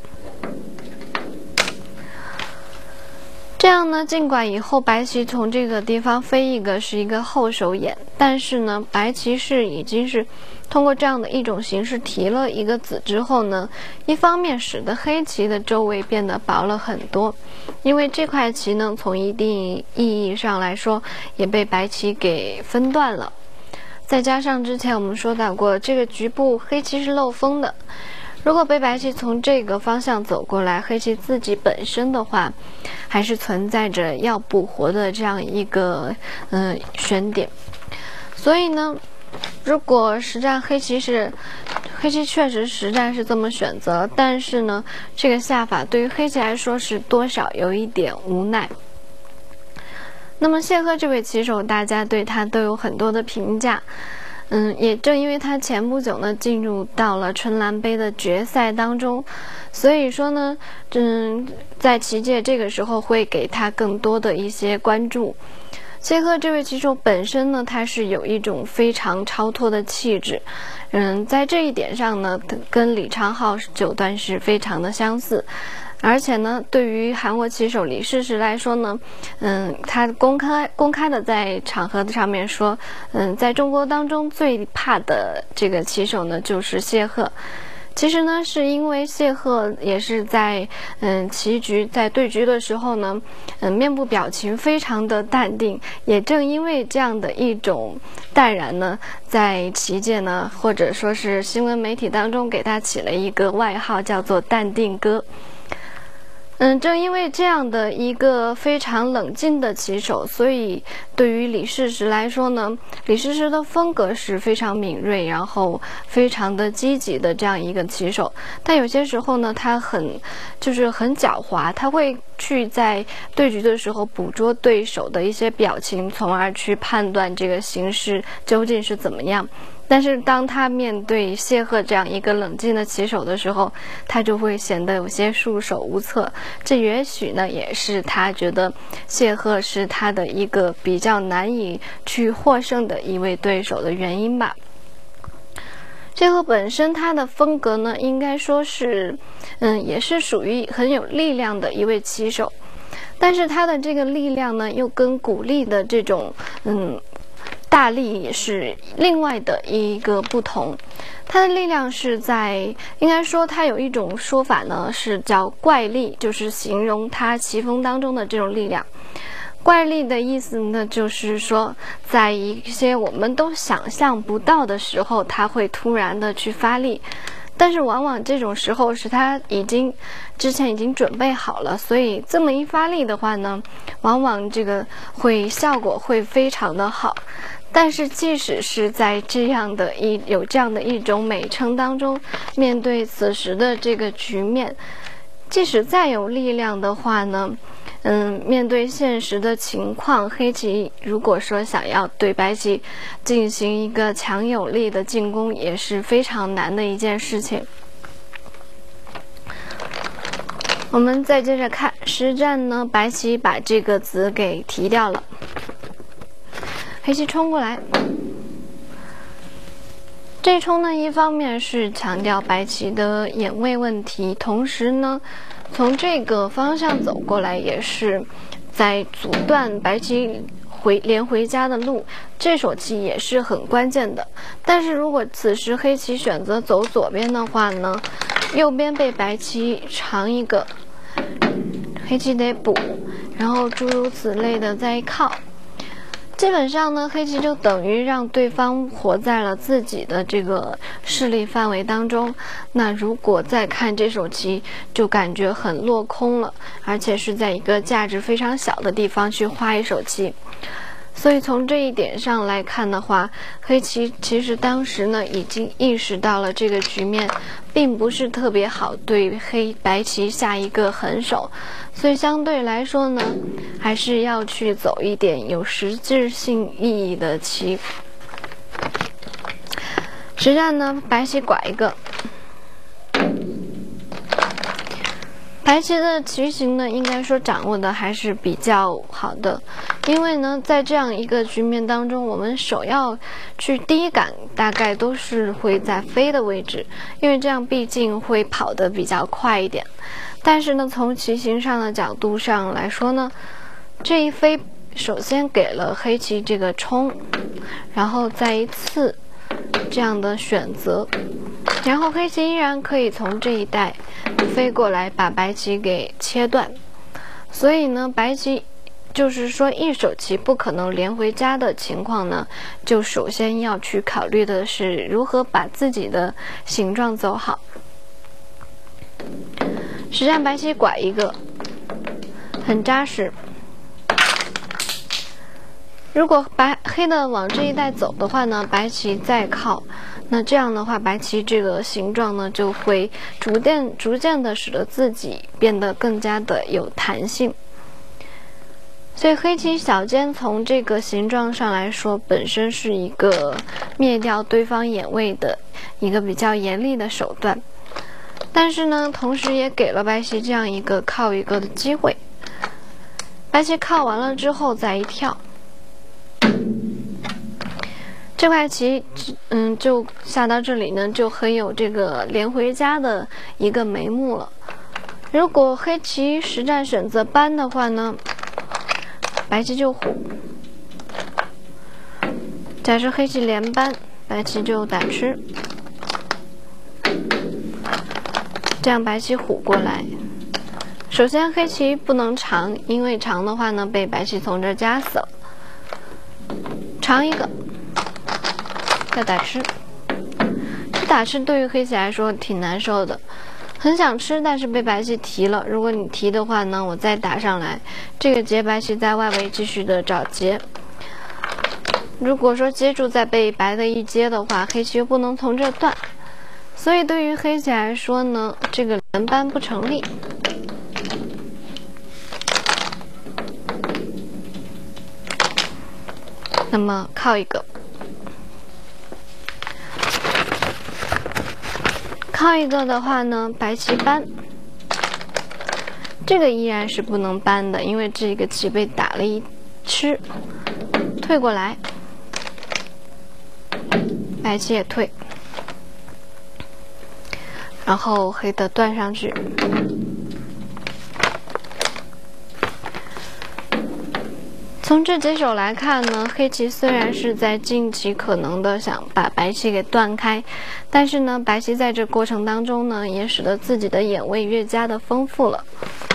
这样呢，尽管以后白棋从这个地方飞一个是一个后手眼，但是呢，白棋是已经是通过这样的一种形式提了一个子之后呢，一方面使得黑棋的周围变得薄了很多，因为这块棋呢，从一定意义上来说也被白棋给分断了。再加上之前我们说到过，这个局部黑棋是漏风的，如果被白棋从这个方向走过来，黑棋自己本身的话，还是存在着要补活的这样一个嗯、呃、选点。所以呢，如果实战黑棋是黑棋确实实战是这么选择，但是呢，这个下法对于黑棋来说是多少有一点无奈。那么谢赫这位棋手，大家对他都有很多的评价。嗯，也正因为他前不久呢进入到了春兰杯的决赛当中，所以说呢，嗯，在棋界这个时候会给他更多的一些关注。谢赫这位棋手本身呢，他是有一种非常超脱的气质，嗯，在这一点上呢，跟李昌镐九段是非常的相似。而且呢，对于韩国棋手李世石来说呢，嗯，他公开公开的在场合上面说，嗯，在中国当中最怕的这个棋手呢就是谢赫。其实呢，是因为谢赫也是在嗯棋局在对局的时候呢，嗯面部表情非常的淡定，也正因为这样的一种淡然呢，在棋界呢或者说是新闻媒体当中给他起了一个外号，叫做淡定哥。嗯，正因为这样的一个非常冷静的棋手，所以对于李世石来说呢，李世石的风格是非常敏锐，然后非常的积极的这样一个棋手。但有些时候呢，他很就是很狡猾，他会去在对局的时候捕捉对手的一些表情，从而去判断这个形势究竟是怎么样。 但是当他面对谢赫这样一个冷静的棋手的时候，他就会显得有些束手无策。这也许呢，也是他觉得谢赫是他的一个比较难以去获胜的一位对手的原因吧。谢赫本身他的风格呢，应该说是，嗯，也是属于很有力量的一位棋手，但是他的这个力量呢，又跟古力的这种，嗯。大力也是另外的一个不同，它的力量是在，应该说它有一种说法呢，是叫怪力，就是形容它棋风当中的这种力量。怪力的意思呢，就是说在一些我们都想象不到的时候，它会突然的去发力。但是往往这种时候是他已经之前已经准备好了，所以这么一发力的话呢，往往这个会效果会非常的好。但是即使是在这样的一有这样的一种美称当中，面对此时的这个局面，即使再有力量的话呢，嗯，面对现实的情况，黑棋如果说想要对白棋进行一个强有力的进攻，也是非常难的一件事情。我们再接着看实战呢，白棋把这个子给提掉了，黑棋冲过来。这冲呢，一方面是强调白棋的眼位问题，同时呢，从这个方向走过来也是在阻断白棋回连回家的路，这手棋也是很关键的。但是如果此时黑棋选择走左边的话呢，右边被白棋长一个，黑棋得补，然后诸如此类的再靠。基本上呢，黑棋就等于让对方活在了自己的这个势力范围当中。那如果再看这手棋，就感觉很落空了，而且是在一个价值非常小的地方去花一手棋。所以从这一点上来看的话，黑棋其实当时呢已经意识到了这个局面并不是特别好对黑白棋下一个狠手，所以相对来说呢，还是要去走一点有实质性意义的棋。实战呢，白棋拐一个。白棋的棋形呢，应该说掌握的还是比较好的，因为呢，在这样一个局面当中，我们首要去第一感大概都是会在飞的位置，因为这样毕竟会跑得比较快一点。但是呢，从棋形上的角度上来说呢，这一飞首先给了黑棋这个冲，然后再一次这样的选择，然后黑棋依然可以从这一带飞过来把白棋给切断。所以呢，白棋就是说一手棋不可能连回家的情况呢，就首先要去考虑的是如何把自己的形状走好。实战白棋拐一个，很扎实。如果白黑的往这一带走的话呢，白棋再靠，那这样的话，白棋这个形状呢就会逐渐逐渐的使得自己变得更加的有弹性。所以黑棋小尖从这个形状上来说，本身是一个灭掉对方眼位的一个比较严厉的手段，但是呢，同时也给了白棋这样一个靠一个的机会。白棋靠完了之后再一跳。这块棋，嗯，就下到这里呢，就很有这个连回家的一个眉目了。如果黑棋实战选择搬的话呢，白棋就虎。假设黑棋连搬，白棋就打吃，这样白棋虎过来。首先黑棋不能长，因为长的话呢，被白棋从这儿夹死了。长一个。再打吃，这打吃对于黑棋来说挺难受的，很想吃，但是被白棋提了。如果你提的话呢，我再打上来，这个劫白棋在外围继续的找劫。如果说接住再被白的一接的话，黑棋又不能从这断，所以对于黑棋来说呢，这个连扳不成立。那么靠一个。 靠一个的话呢，白棋搬，这个依然是不能搬的，因为这个棋被打了一吃，退过来，白棋也退，然后黑的断上去。从这几手来看呢，黑棋虽然是在尽其可能的想把白棋给断开，但是呢，白棋在这过程当中呢，也使得自己的眼位越加的丰富了。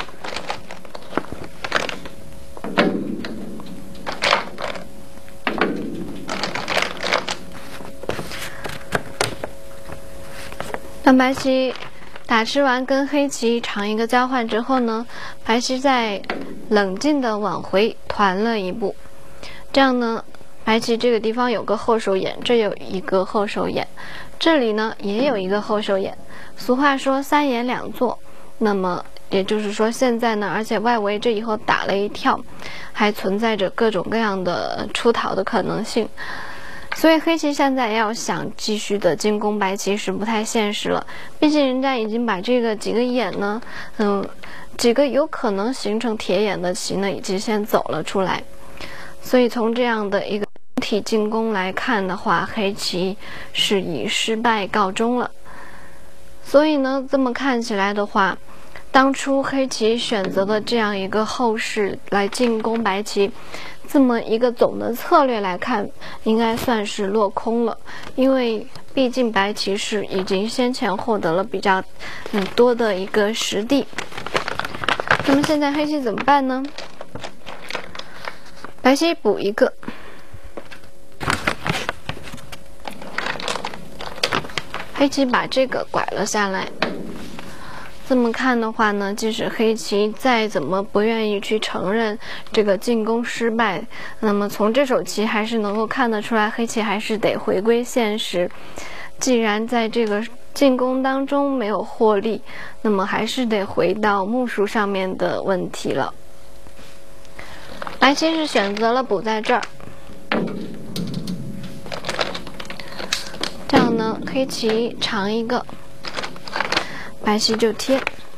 当白棋打吃完跟黑棋长一个交换之后呢，白棋在冷静的往回团了一步，这样呢，白棋这个地方有个后手眼，这有一个后手眼，这里呢也有一个后手眼。俗话说三眼两做，那么也就是说现在呢，而且外围这以后打了一跳，还存在着各种各样的出逃的可能性。所以黑棋现在要想继续的进攻白棋是不太现实了，毕竟人家已经把这个几个眼呢，嗯，几个有可能形成铁眼的棋呢，已经先走了出来。所以从这样的一个整体进攻来看的话，黑棋是以失败告终了。所以呢，这么看起来的话，当初黑棋选择的这样一个后势来进攻白棋，这么一个总的策略来看，应该算是落空了，因为毕竟白棋是已经先前获得了比较嗯多的一个实地。那么现在黑棋怎么办呢？白棋补一个，黑棋把这个拐了下来。这么看的话呢，即使黑棋再怎么不愿意去承认这个进攻失败，那么从这手棋还是能够看得出来，黑棋还是得回归现实。既然在这个进攻当中没有获利，那么还是得回到目数上面的问题了。白棋是选择了补在这儿，这样呢，黑棋长一个，白棋就贴。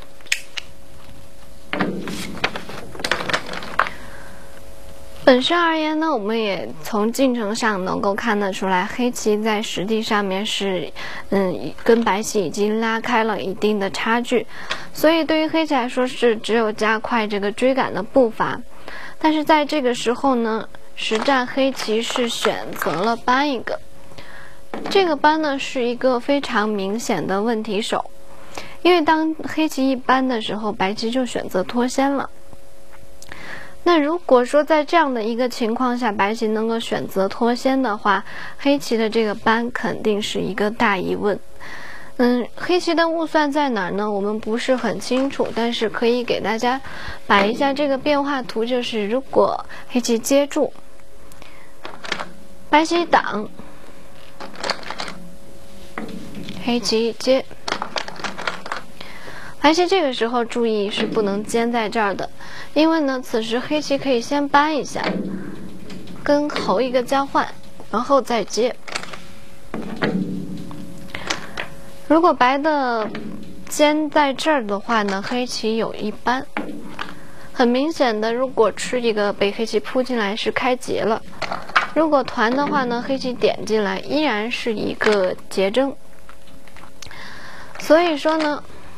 本身而言呢，我们也从进程上能够看得出来，黑棋在实地上面是，嗯，跟白棋已经拉开了一定的差距，所以对于黑棋来说是只有加快这个追赶的步伐。但是在这个时候呢，实战黑棋是选择了搬一个，这个搬呢是一个非常明显的问题手。因为当黑棋一搬的时候，白棋就选择脱先了。那如果说在这样的一个情况下，白棋能够选择脱先的话，黑棋的这个搬肯定是一个大疑问。嗯，黑棋的误算在哪儿呢？我们不是很清楚，但是可以给大家摆一下这个变化图，就是如果黑棋接住，白棋挡，黑棋接。白棋这个时候注意是不能尖在这儿的，因为呢，此时黑棋可以先搬一下，跟猴一个交换，然后再接。如果白的尖在这儿的话呢，黑棋有一搬，很明显的，如果吃一个被黑棋扑进来是开劫了，如果团的话呢，黑棋点进来依然是一个劫争。所以说呢，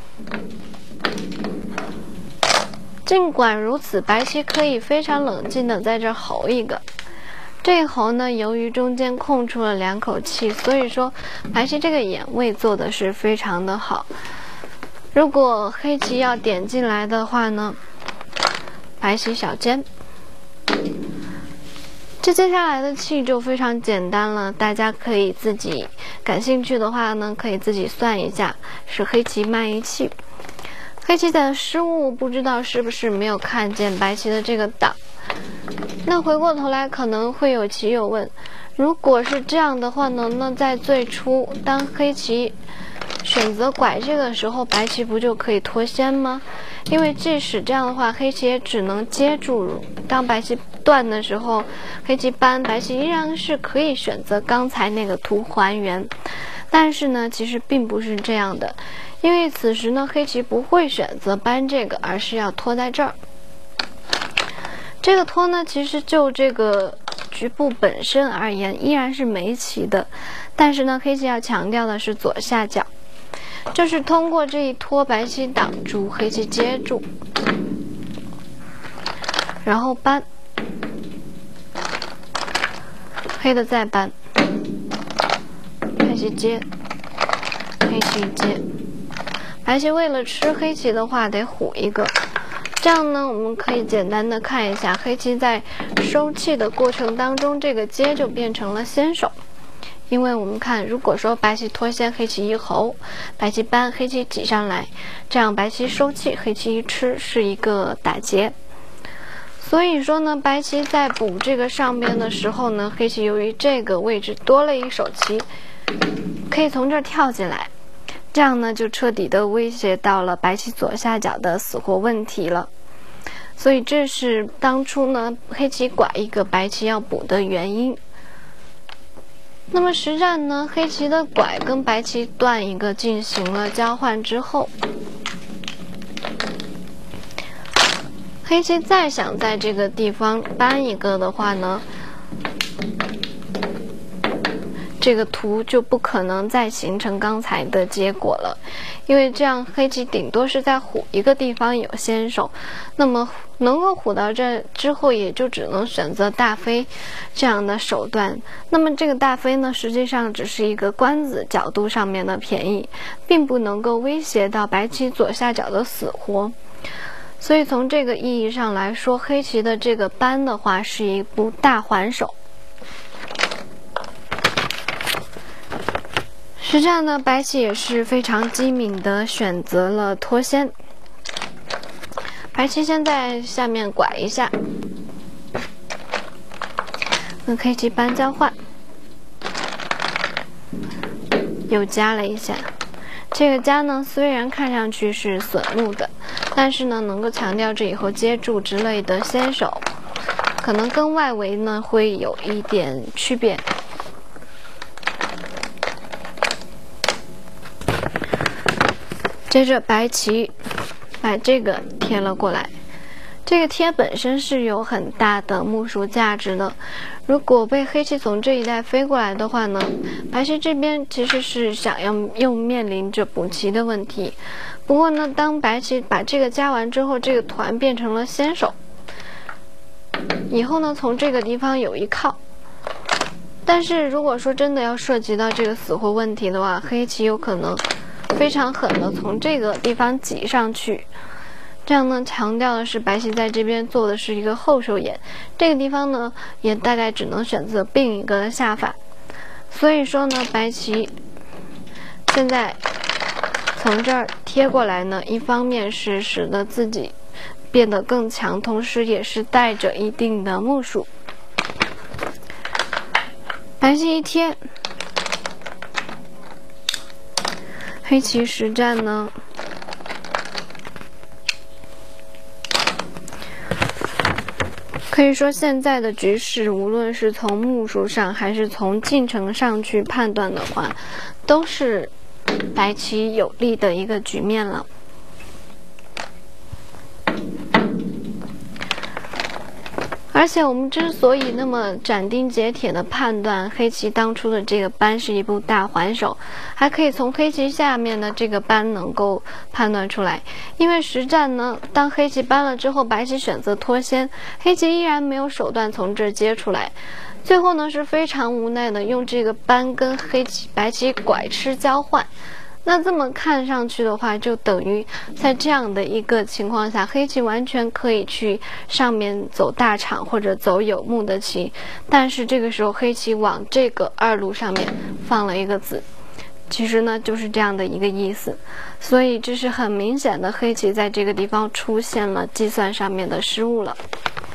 尽管如此，白棋可以非常冷静的在这猴一个。这一猴呢，由于中间空出了两口气，所以说白棋这个眼位做的是非常的好。如果黑棋要点进来的话呢，白棋小尖。这接下来的气就非常简单了，大家可以自己感兴趣的话呢，可以自己算一下，是黑棋慢一气。黑棋的失误不知道是不是没有看见白棋的这个挡。那回过头来可能会有棋友问，如果是这样的话呢，那在最初当黑棋选择拐这个时候，白棋不就可以脱先吗？因为即使这样的话，黑棋也只能接住，当白棋断的时候，黑棋搬，白棋依然是可以选择刚才那个图还原。 但是呢，其实并不是这样的，因为此时呢，黑棋不会选择搬这个，而是要拖在这儿。这个拖呢，其实就这个局部本身而言，依然是没棋的，但是呢，黑棋要强调的是左下角，就是通过这一拖，白棋挡住，黑棋接住，然后搬，黑的再搬，白棋接，黑棋接，白棋为了吃黑棋的话，得虎一个。这样呢，我们可以简单的看一下，黑棋在收气的过程当中，这个接就变成了先手。因为我们看，如果说白棋拖先，黑棋一侯，白棋搬，黑棋挤上来，这样白棋收气，黑棋一吃是一个打劫。所以说呢，白棋在补这个上边的时候呢，黑棋由于这个位置多了一手棋，可以从这儿跳进来。这样呢，就彻底的威胁到了白棋左下角的死活问题了。所以这是当初呢黑棋拐一个，白棋要补的原因。那么实战呢，黑棋的拐跟白棋断一个进行了交换之后，黑棋再想在这个地方搬一个的话呢，这个图就不可能再形成刚才的结果了，因为这样黑棋顶多是在虎一个地方有先手，那么能够虎到这之后，也就只能选择大飞这样的手段。那么这个大飞呢，实际上只是一个官子角度上面的便宜，并不能够威胁到白棋左下角的死活。所以从这个意义上来说，黑棋的这个搬的话是一步大还手。实战呢，白棋也是非常机敏的选择了拖先。白棋先在下面拐一下，跟黑棋搬交换，又加了一下。这个加呢，虽然看上去是损目的，但是呢，能够强调这以后接住之类的先手，可能跟外围呢会有一点区别。接着白棋把这个贴了过来，这个贴本身是有很大的目数价值的。如果被黑棋从这一带飞过来的话呢，白棋这边其实是想要又面临着补棋的问题。不过呢，当白棋把这个加完之后，这个团变成了先手，以后呢从这个地方有一靠。但是如果说真的要涉及到这个死活问题的话，黑棋有可能非常狠的从这个地方挤上去，这样呢强调的是白棋在这边做的是一个后手眼，这个地方呢也大概只能选择并一个的下法。所以说呢，白棋现在从这儿贴过来呢，一方面是使得自己变得更强，同时也是带着一定的目数。白棋一贴，黑棋实战呢，可以说现在的局势，无论是从目数上还是从进程上去判断的话，都是白棋有利的一个局面了。而且我们之所以那么斩钉截铁的判断黑棋当初的这个搬是一步大还手，还可以从黑棋下面的这个搬能够判断出来。因为实战呢，当黑棋搬了之后，白棋选择拖先，黑棋依然没有手段从这儿接出来，最后呢是非常无奈的用这个搬跟黑棋白棋拐吃交换。那这么看上去的话，就等于在这样的一个情况下，黑棋完全可以去上面走大场或者走有目的棋，但是这个时候黑棋往这个二路上面放了一个子，其实呢就是这样的一个意思。所以这是很明显的，黑棋在这个地方出现了计算上面的失误了。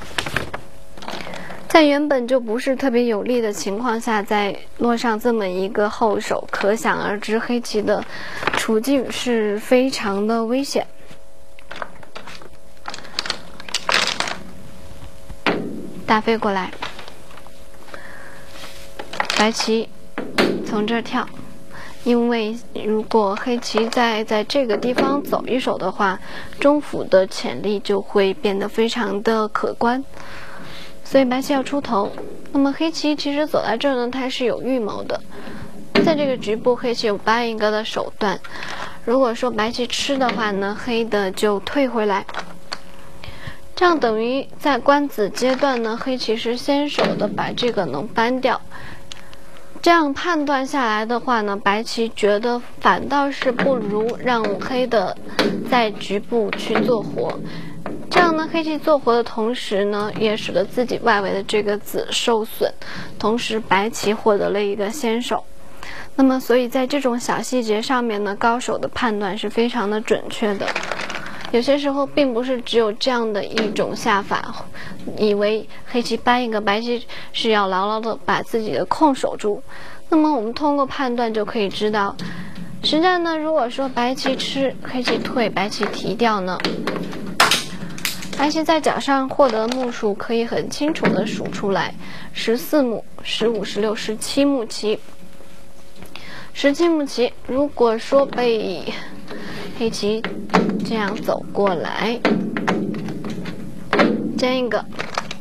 在原本就不是特别有利的情况下，再落上这么一个后手，可想而知黑棋的处境是非常的危险。大飞过来，白棋从这儿跳， 因为如果黑棋再在这个地方走一手的话，中府的潜力就会变得非常的可观，所以白棋要出头。那么黑棋其实走在这儿呢，它是有预谋的，在这个局部黑棋有搬一个的手段，如果说白棋吃的话呢，黑的就退回来，这样等于在官子阶段呢，黑棋是先手的把这个能搬掉。这样判断下来的话呢，白棋觉得反倒是不如让黑的在局部去做活。这样呢，黑棋做活的同时呢，也使得自己外围的这个子受损，同时白棋获得了一个先手。那么，所以在这种小细节上面呢，高手的判断是非常的准确的。有些时候并不是只有这样的一种下法，以为黑棋搬一个，白棋是要牢牢的把自己的空守住。那么我们通过判断就可以知道，实战呢，如果说白棋吃，黑棋退，白棋提掉呢，白棋在角上获得目数可以很清楚的数出来，十四目、十五、十六、十七目棋。十七目棋，如果说被黑棋这样走过来，尖一个，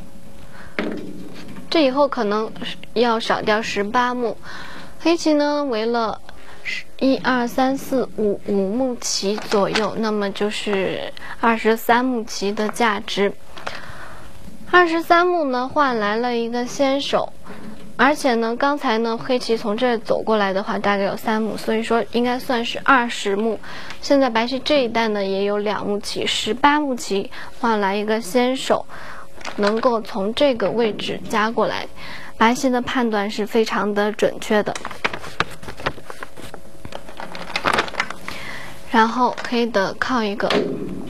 这以后可能要少掉十八目。黑棋呢围了一二三四五五目棋左右，那么就是二十三目棋的价值。二十三目呢换来了一个先手。而且呢，刚才呢，黑棋从这儿走过来的话，大概有三目，所以说应该算是二十目。现在白棋这一带呢，也有两目棋，十八目棋换来一个先手，能够从这个位置加过来，白棋的判断是非常的准确的。然后黑的靠一个。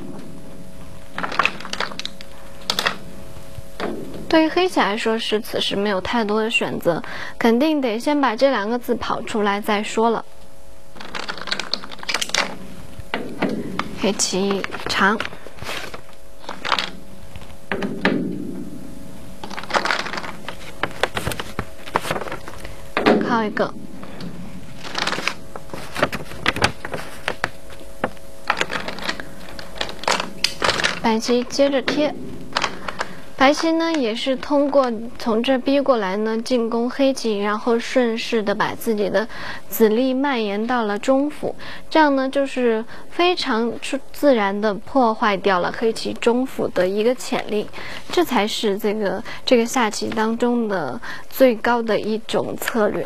对于黑棋来说，是此时没有太多的选择，肯定得先把这两个字跑出来再说了。黑棋长，靠一个，白棋接着贴。白棋呢也是通过从这逼过来呢进攻黑棋，然后顺势的把自己的子力蔓延到了中府，这样呢就是非常自然的破坏掉了黑棋中府的一个潜力，这才是这个这个下棋当中的最高的一种策略。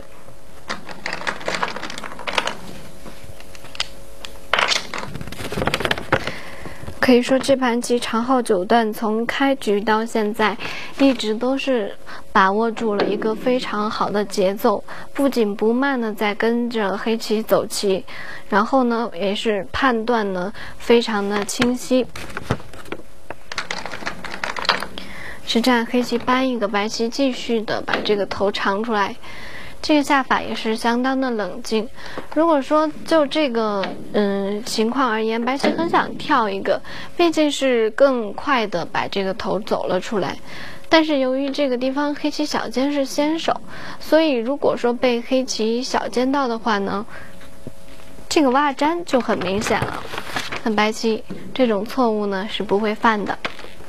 可以说这盘棋长号九段，从开局到现在一直都是把握住了一个非常好的节奏，不紧不慢的在跟着黑棋走棋，然后呢也是判断呢非常的清晰。实战黑棋搬一个，白棋继续的把这个头长出来，这个下法也是相当的冷静。如果说就这个嗯情况而言，白棋很想跳一个，毕竟是更快的把这个头走了出来。但是由于这个地方黑棋小尖是先手，所以如果说被黑棋小尖到的话呢，这个挖粘就很明显了。那白棋这种错误呢是不会犯的。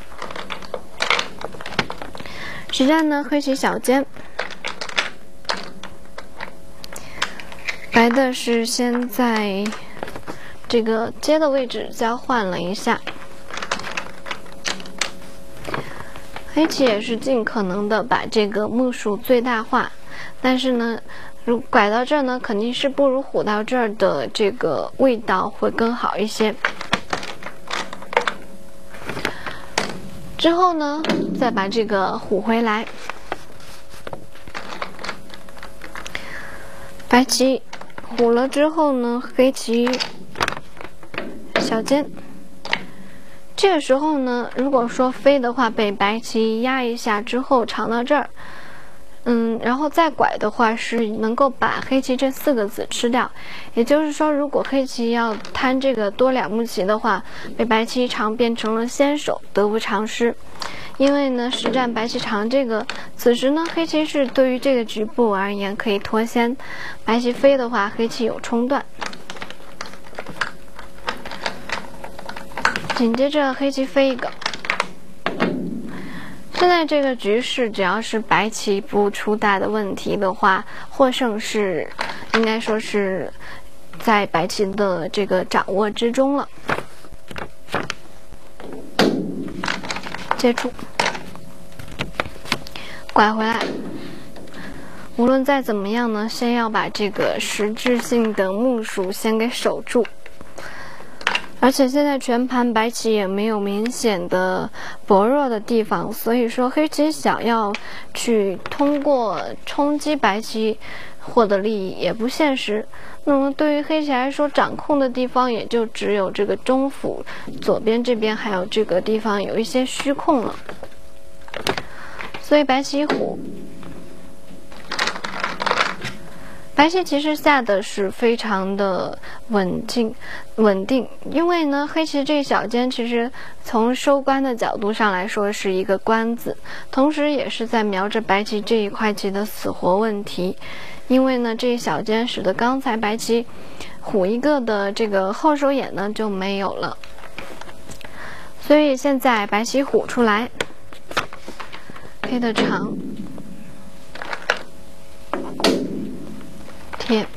实战呢，黑棋小尖。白的是先在这个接的位置交换了一下，黑棋也是尽可能的把这个目数最大化，但是呢，如拐到这儿呢，肯定是不如虎到这儿的这个味道会更好一些。之后呢，再把这个虎回来，白棋虎了之后呢，黑棋小尖。这个时候呢，如果说飞的话，被白棋压一下之后长到这儿，嗯，然后再拐的话是能够把黑棋这四个子吃掉。也就是说，如果黑棋要贪这个多两目棋的话，被白棋长变成了先手，得不偿失。 因为呢实战白棋长这个，此时呢黑棋是对于这个局部而言可以脱先，白棋飞的话黑棋有冲断。紧接着黑棋飞一个。现在这个局势，只要是白棋不出大的问题的话，获胜是应该说是在白棋的这个掌握之中了。接触，拐回来。无论再怎么样呢，先要把这个实质性的目数先给守住。而且现在全盘白棋也没有明显的薄弱的地方，所以说黑棋想要去通过冲击白棋获得利益也不现实。那么对于黑棋来说，掌控的地方也就只有这个中府左边这边，还有这个地方有一些虚空了。所以白棋虎，白棋其实下的是非常的稳静稳定，因为呢黑棋这小尖其实从收官的角度上来说是一个官子，同时也是在瞄着白棋这一块棋的死活问题。因为呢这一小尖使得刚才白棋虎一个的这个后手眼呢就没有了，所以现在白棋虎出来，黑的长贴，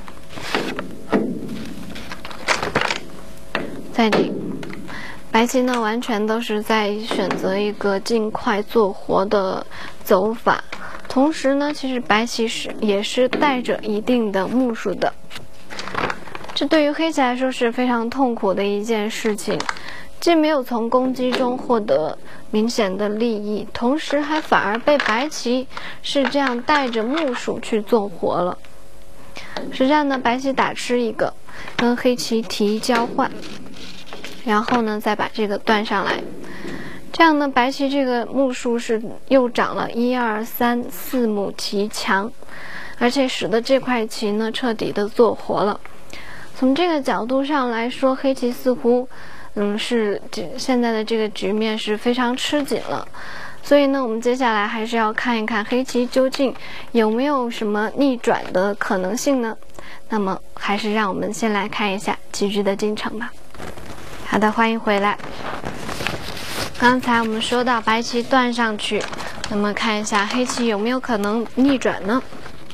再顶。白棋呢完全都是在选择一个尽快做活的走法，同时呢其实白棋是也是带着一定的目数的，这对于黑棋来说是非常痛苦的一件事情，既没有从攻击中获得明显的利益，同时还反而被白棋是这样带着目数去做活了。实战呢白棋打吃一个，跟黑棋提交换，然后呢再把这个断上来，这样呢白棋这个目数是又长了一二三四目棋墙，而且使得这块棋呢彻底的做活了。从这个角度上来说，黑棋似乎嗯是这现在的这个局面是非常吃紧了。所以呢我们接下来还是要看一看黑棋究竟有没有什么逆转的可能性呢？那么还是让我们先来看一下棋局的进程吧。好的，欢迎回来。刚才我们说到白棋断上去，那么看一下黑棋有没有可能逆转呢？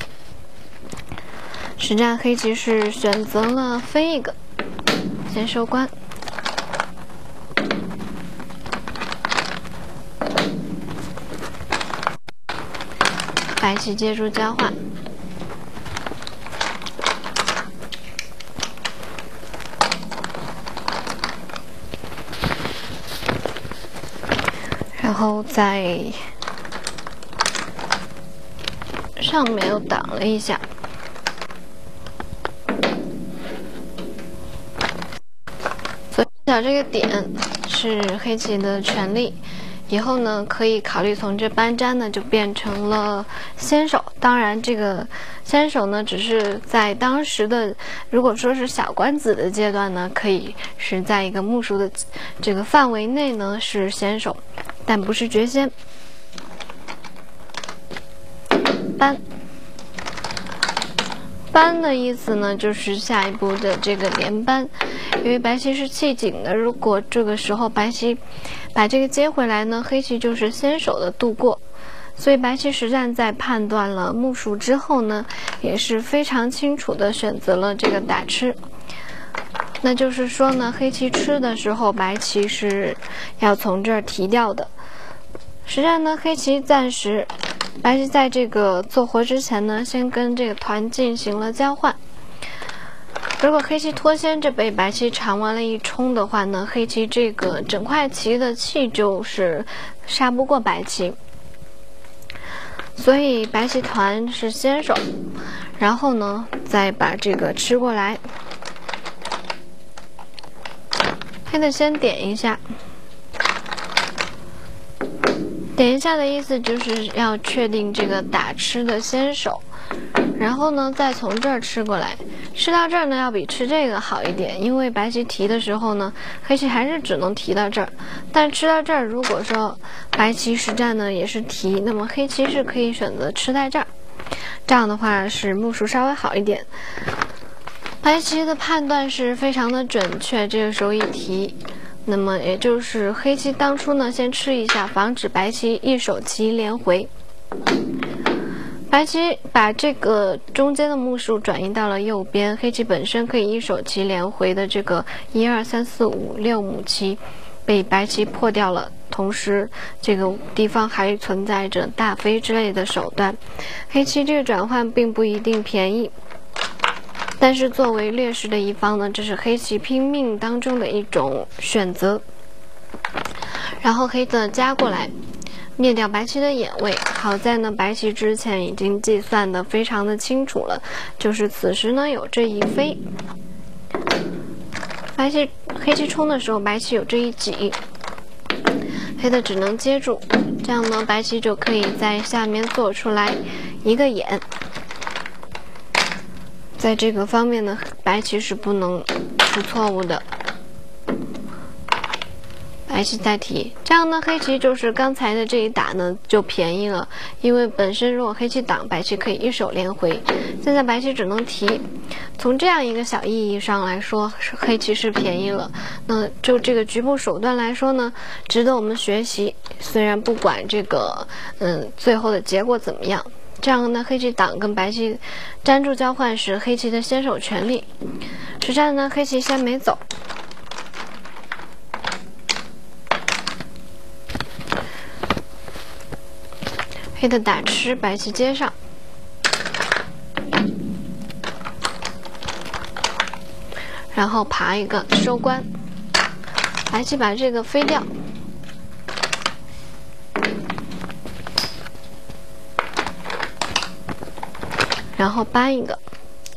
实战黑棋是选择了飞一个，先收官。白棋接住交换，然后在上面又挡了一下，所以小这个点是黑棋的权利。以后呢，可以考虑从这搬粘呢，就变成了先手。当然，这个先手呢，只是在当时的，如果说是小官子的阶段呢，可以是在一个目数的这个范围内呢是先手，但不是绝先。搬，搬的意思呢，就是下一步的这个连搬。因为白棋是弃井的，如果这个时候白棋把这个接回来呢，黑棋就是先手的度过。所以白棋实战在判断了目数之后呢，也是非常清楚的选择了这个打吃。那就是说呢，黑棋吃的时候，白棋是要从这儿提掉的。实战呢，黑棋暂时，白棋在这个做活之前呢，先跟这个团进行了交换。如果黑棋脱先，这被白棋长完了一冲的话呢，黑棋这个整块棋的气就是杀不过白棋，所以白棋团是先手，然后呢再把这个吃过来。黑的先点一下，点一下的意思就是要确定这个打吃的先手，然后呢再从这儿吃过来。 吃到这儿呢，要比吃这个好一点，因为白棋提的时候呢，黑棋还是只能提到这儿。但吃到这儿，如果说白棋实战呢也是提，那么黑棋是可以选择吃在这儿，这样的话是目数稍微好一点。白棋的判断是非常的准确，这个时候一提，那么也就是黑棋当初呢先吃一下，防止白棋一手棋连回。白棋把这个中间的目数转移到了右边，黑棋本身可以一手棋连回的这个一二三四五六目棋被白棋破掉了，同时这个地方还存在着大飞之类的手段。黑棋这个转换并不一定便宜，但是作为劣势的一方呢，这是黑棋拼命当中的一种选择。然后黑的加过来，灭掉白棋的眼位。好在呢，白棋之前已经计算的非常的清楚了，就是此时呢有这一飞，白棋黑棋冲的时候，白棋有这一挤，黑的只能接住，这样呢白棋就可以在下面做出来一个眼。在这个方面呢，白棋是不能出错误的。白棋再提，这样呢，黑棋就是刚才的这一打呢就便宜了，因为本身如果黑棋挡，白棋可以一手连回，现在白棋只能提。从这样一个小意义上来说，黑棋是便宜了。那就这个局部手段来说呢，值得我们学习。虽然不管这个嗯最后的结果怎么样，这样呢，黑棋挡跟白棋粘住交换时，黑棋的先手权利。实战呢，黑棋先没走。黑的打吃，白棋接上，然后爬一个收官，白棋把这个飞掉，然后搬一个。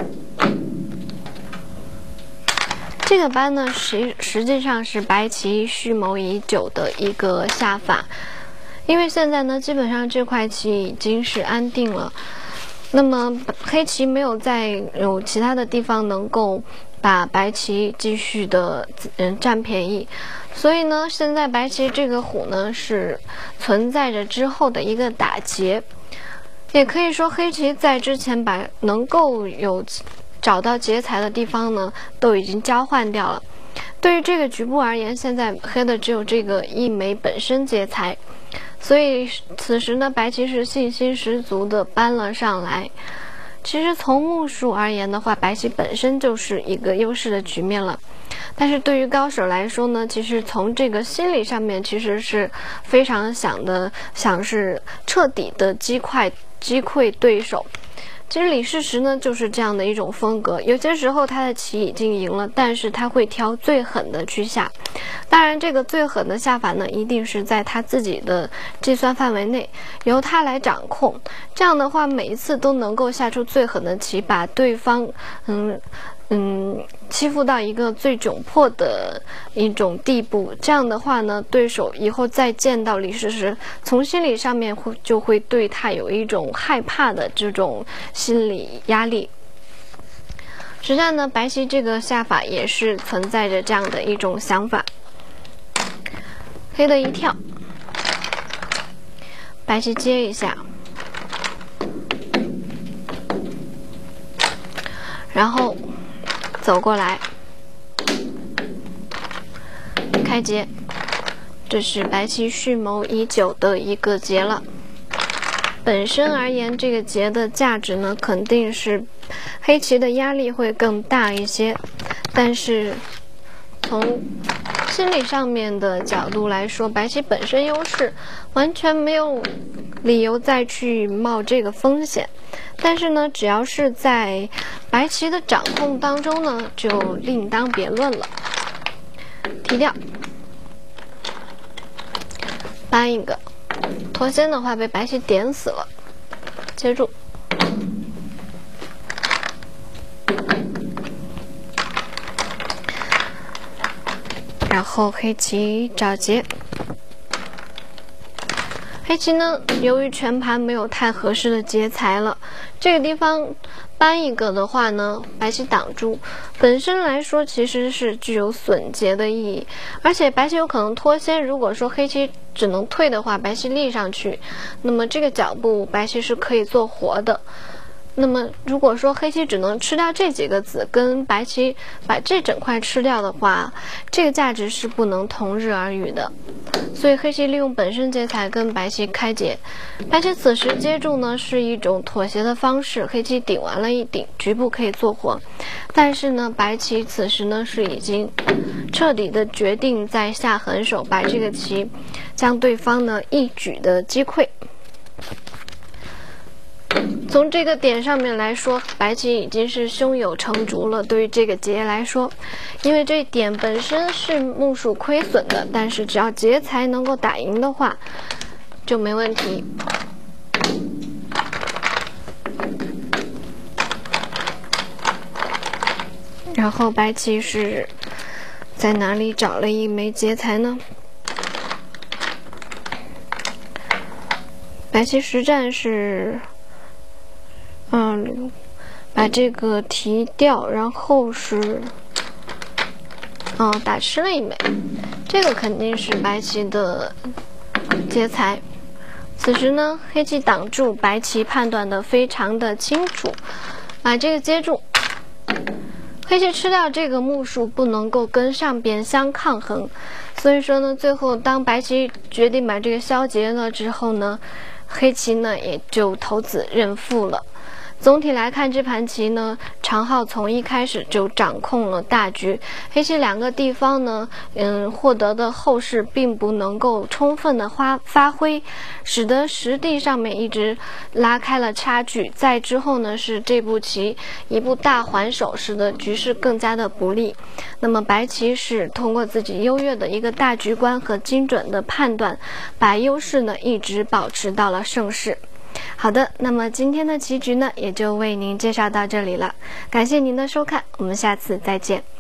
这个搬呢，实实际上是白棋蓄谋已久的一个下法。因为现在呢，基本上这块棋已经是安定了，那么黑棋没有再有其他的地方能够把白棋继续的嗯占便宜，所以呢，现在白棋这个虎呢是存在着之后的一个打劫，也可以说黑棋在之前把能够有找到劫财的地方呢都已经交换掉了。对于这个局部而言，现在黑的只有这个一枚本身劫财。所以此时呢，白棋是信心十足的搬了上来。其实从目数而言的话，白棋本身就是一个优势的局面了。但是对于高手来说呢，其实从这个心理上面，其实是非常想的，想是彻底的击溃击溃对手。其实李世石呢就是这样的一种风格，有些时候他的棋已经赢了，但是他会挑最狠的去下。当然这个最狠的下法呢，一定是在他自己的计算范围内，由他来掌控。这样的话，每一次都能够下出最狠的棋，把对方嗯嗯欺负到一个最窘迫的一种地步。这样的话呢，对手以后再见到李世石，从心理上面会就会对他有一种害怕的这种心理压力。实战呢，白棋这个下法也是存在着这样的一种想法。黑的一跳，白棋接一下，然后走过来开劫，这是白棋蓄谋已久的一个劫了。本身而言，这个劫的价值呢，肯定是黑棋的压力会更大一些，但是从心理上面的角度来说，白棋本身优势，完全没有理由再去冒这个风险。但是呢，只要是在白棋的掌控当中呢，就另当别论了。提掉，搬一个，脱先的话被白棋点死了，接住。然后黑棋找劫， 黑棋呢，由于全盘没有太合适的劫材了，这个地方搬一个的话呢，白棋挡住，本身来说其实是具有损劫的意义，而且白棋有可能脱先。如果说黑棋只能退的话，白棋立上去，那么这个脚步白棋是可以做活的。那么如果说黑棋只能吃掉这几个子，跟白棋把这整块吃掉的话，这个价值是不能同日而语的。所以黑棋利用本身劫材跟白棋开劫，白棋此时接住呢是一种妥协的方式，黑棋顶完了一顶，局部可以做活。但是呢，白棋此时呢是已经彻底的决定在下狠手，把这个棋将对方呢一举的击溃。从这个点上面来说，白棋已经是胸有成竹了。对于这个劫来说，因为这点本身是目数亏损的，但是只要劫材能够打赢的话，就没问题。然后白棋是在哪里找了一枚劫材呢？白棋实战是。嗯，把这个提掉，然后是，嗯，打吃了一枚，这个肯定是白棋的劫材。此时呢，黑棋挡住，白棋判断的非常的清楚，把这个接住。黑棋吃掉这个目数不能够跟上边相抗衡，所以说呢，最后当白棋决定把这个消劫了之后呢，黑棋呢也就投子认负了。总体来看，这盘棋呢，常浩从一开始就掌控了大局。黑棋两个地方呢，嗯，获得的后势并不能够充分的发发挥，使得实地上面一直拉开了差距。再之后呢，是这步棋一步大还手，使得局势更加的不利。那么白棋是通过自己优越的一个大局观和精准的判断，把优势呢一直保持到了胜势。好的，那么今天的棋局呢，也就为您介绍到这里了。感谢您的收看，我们下次再见。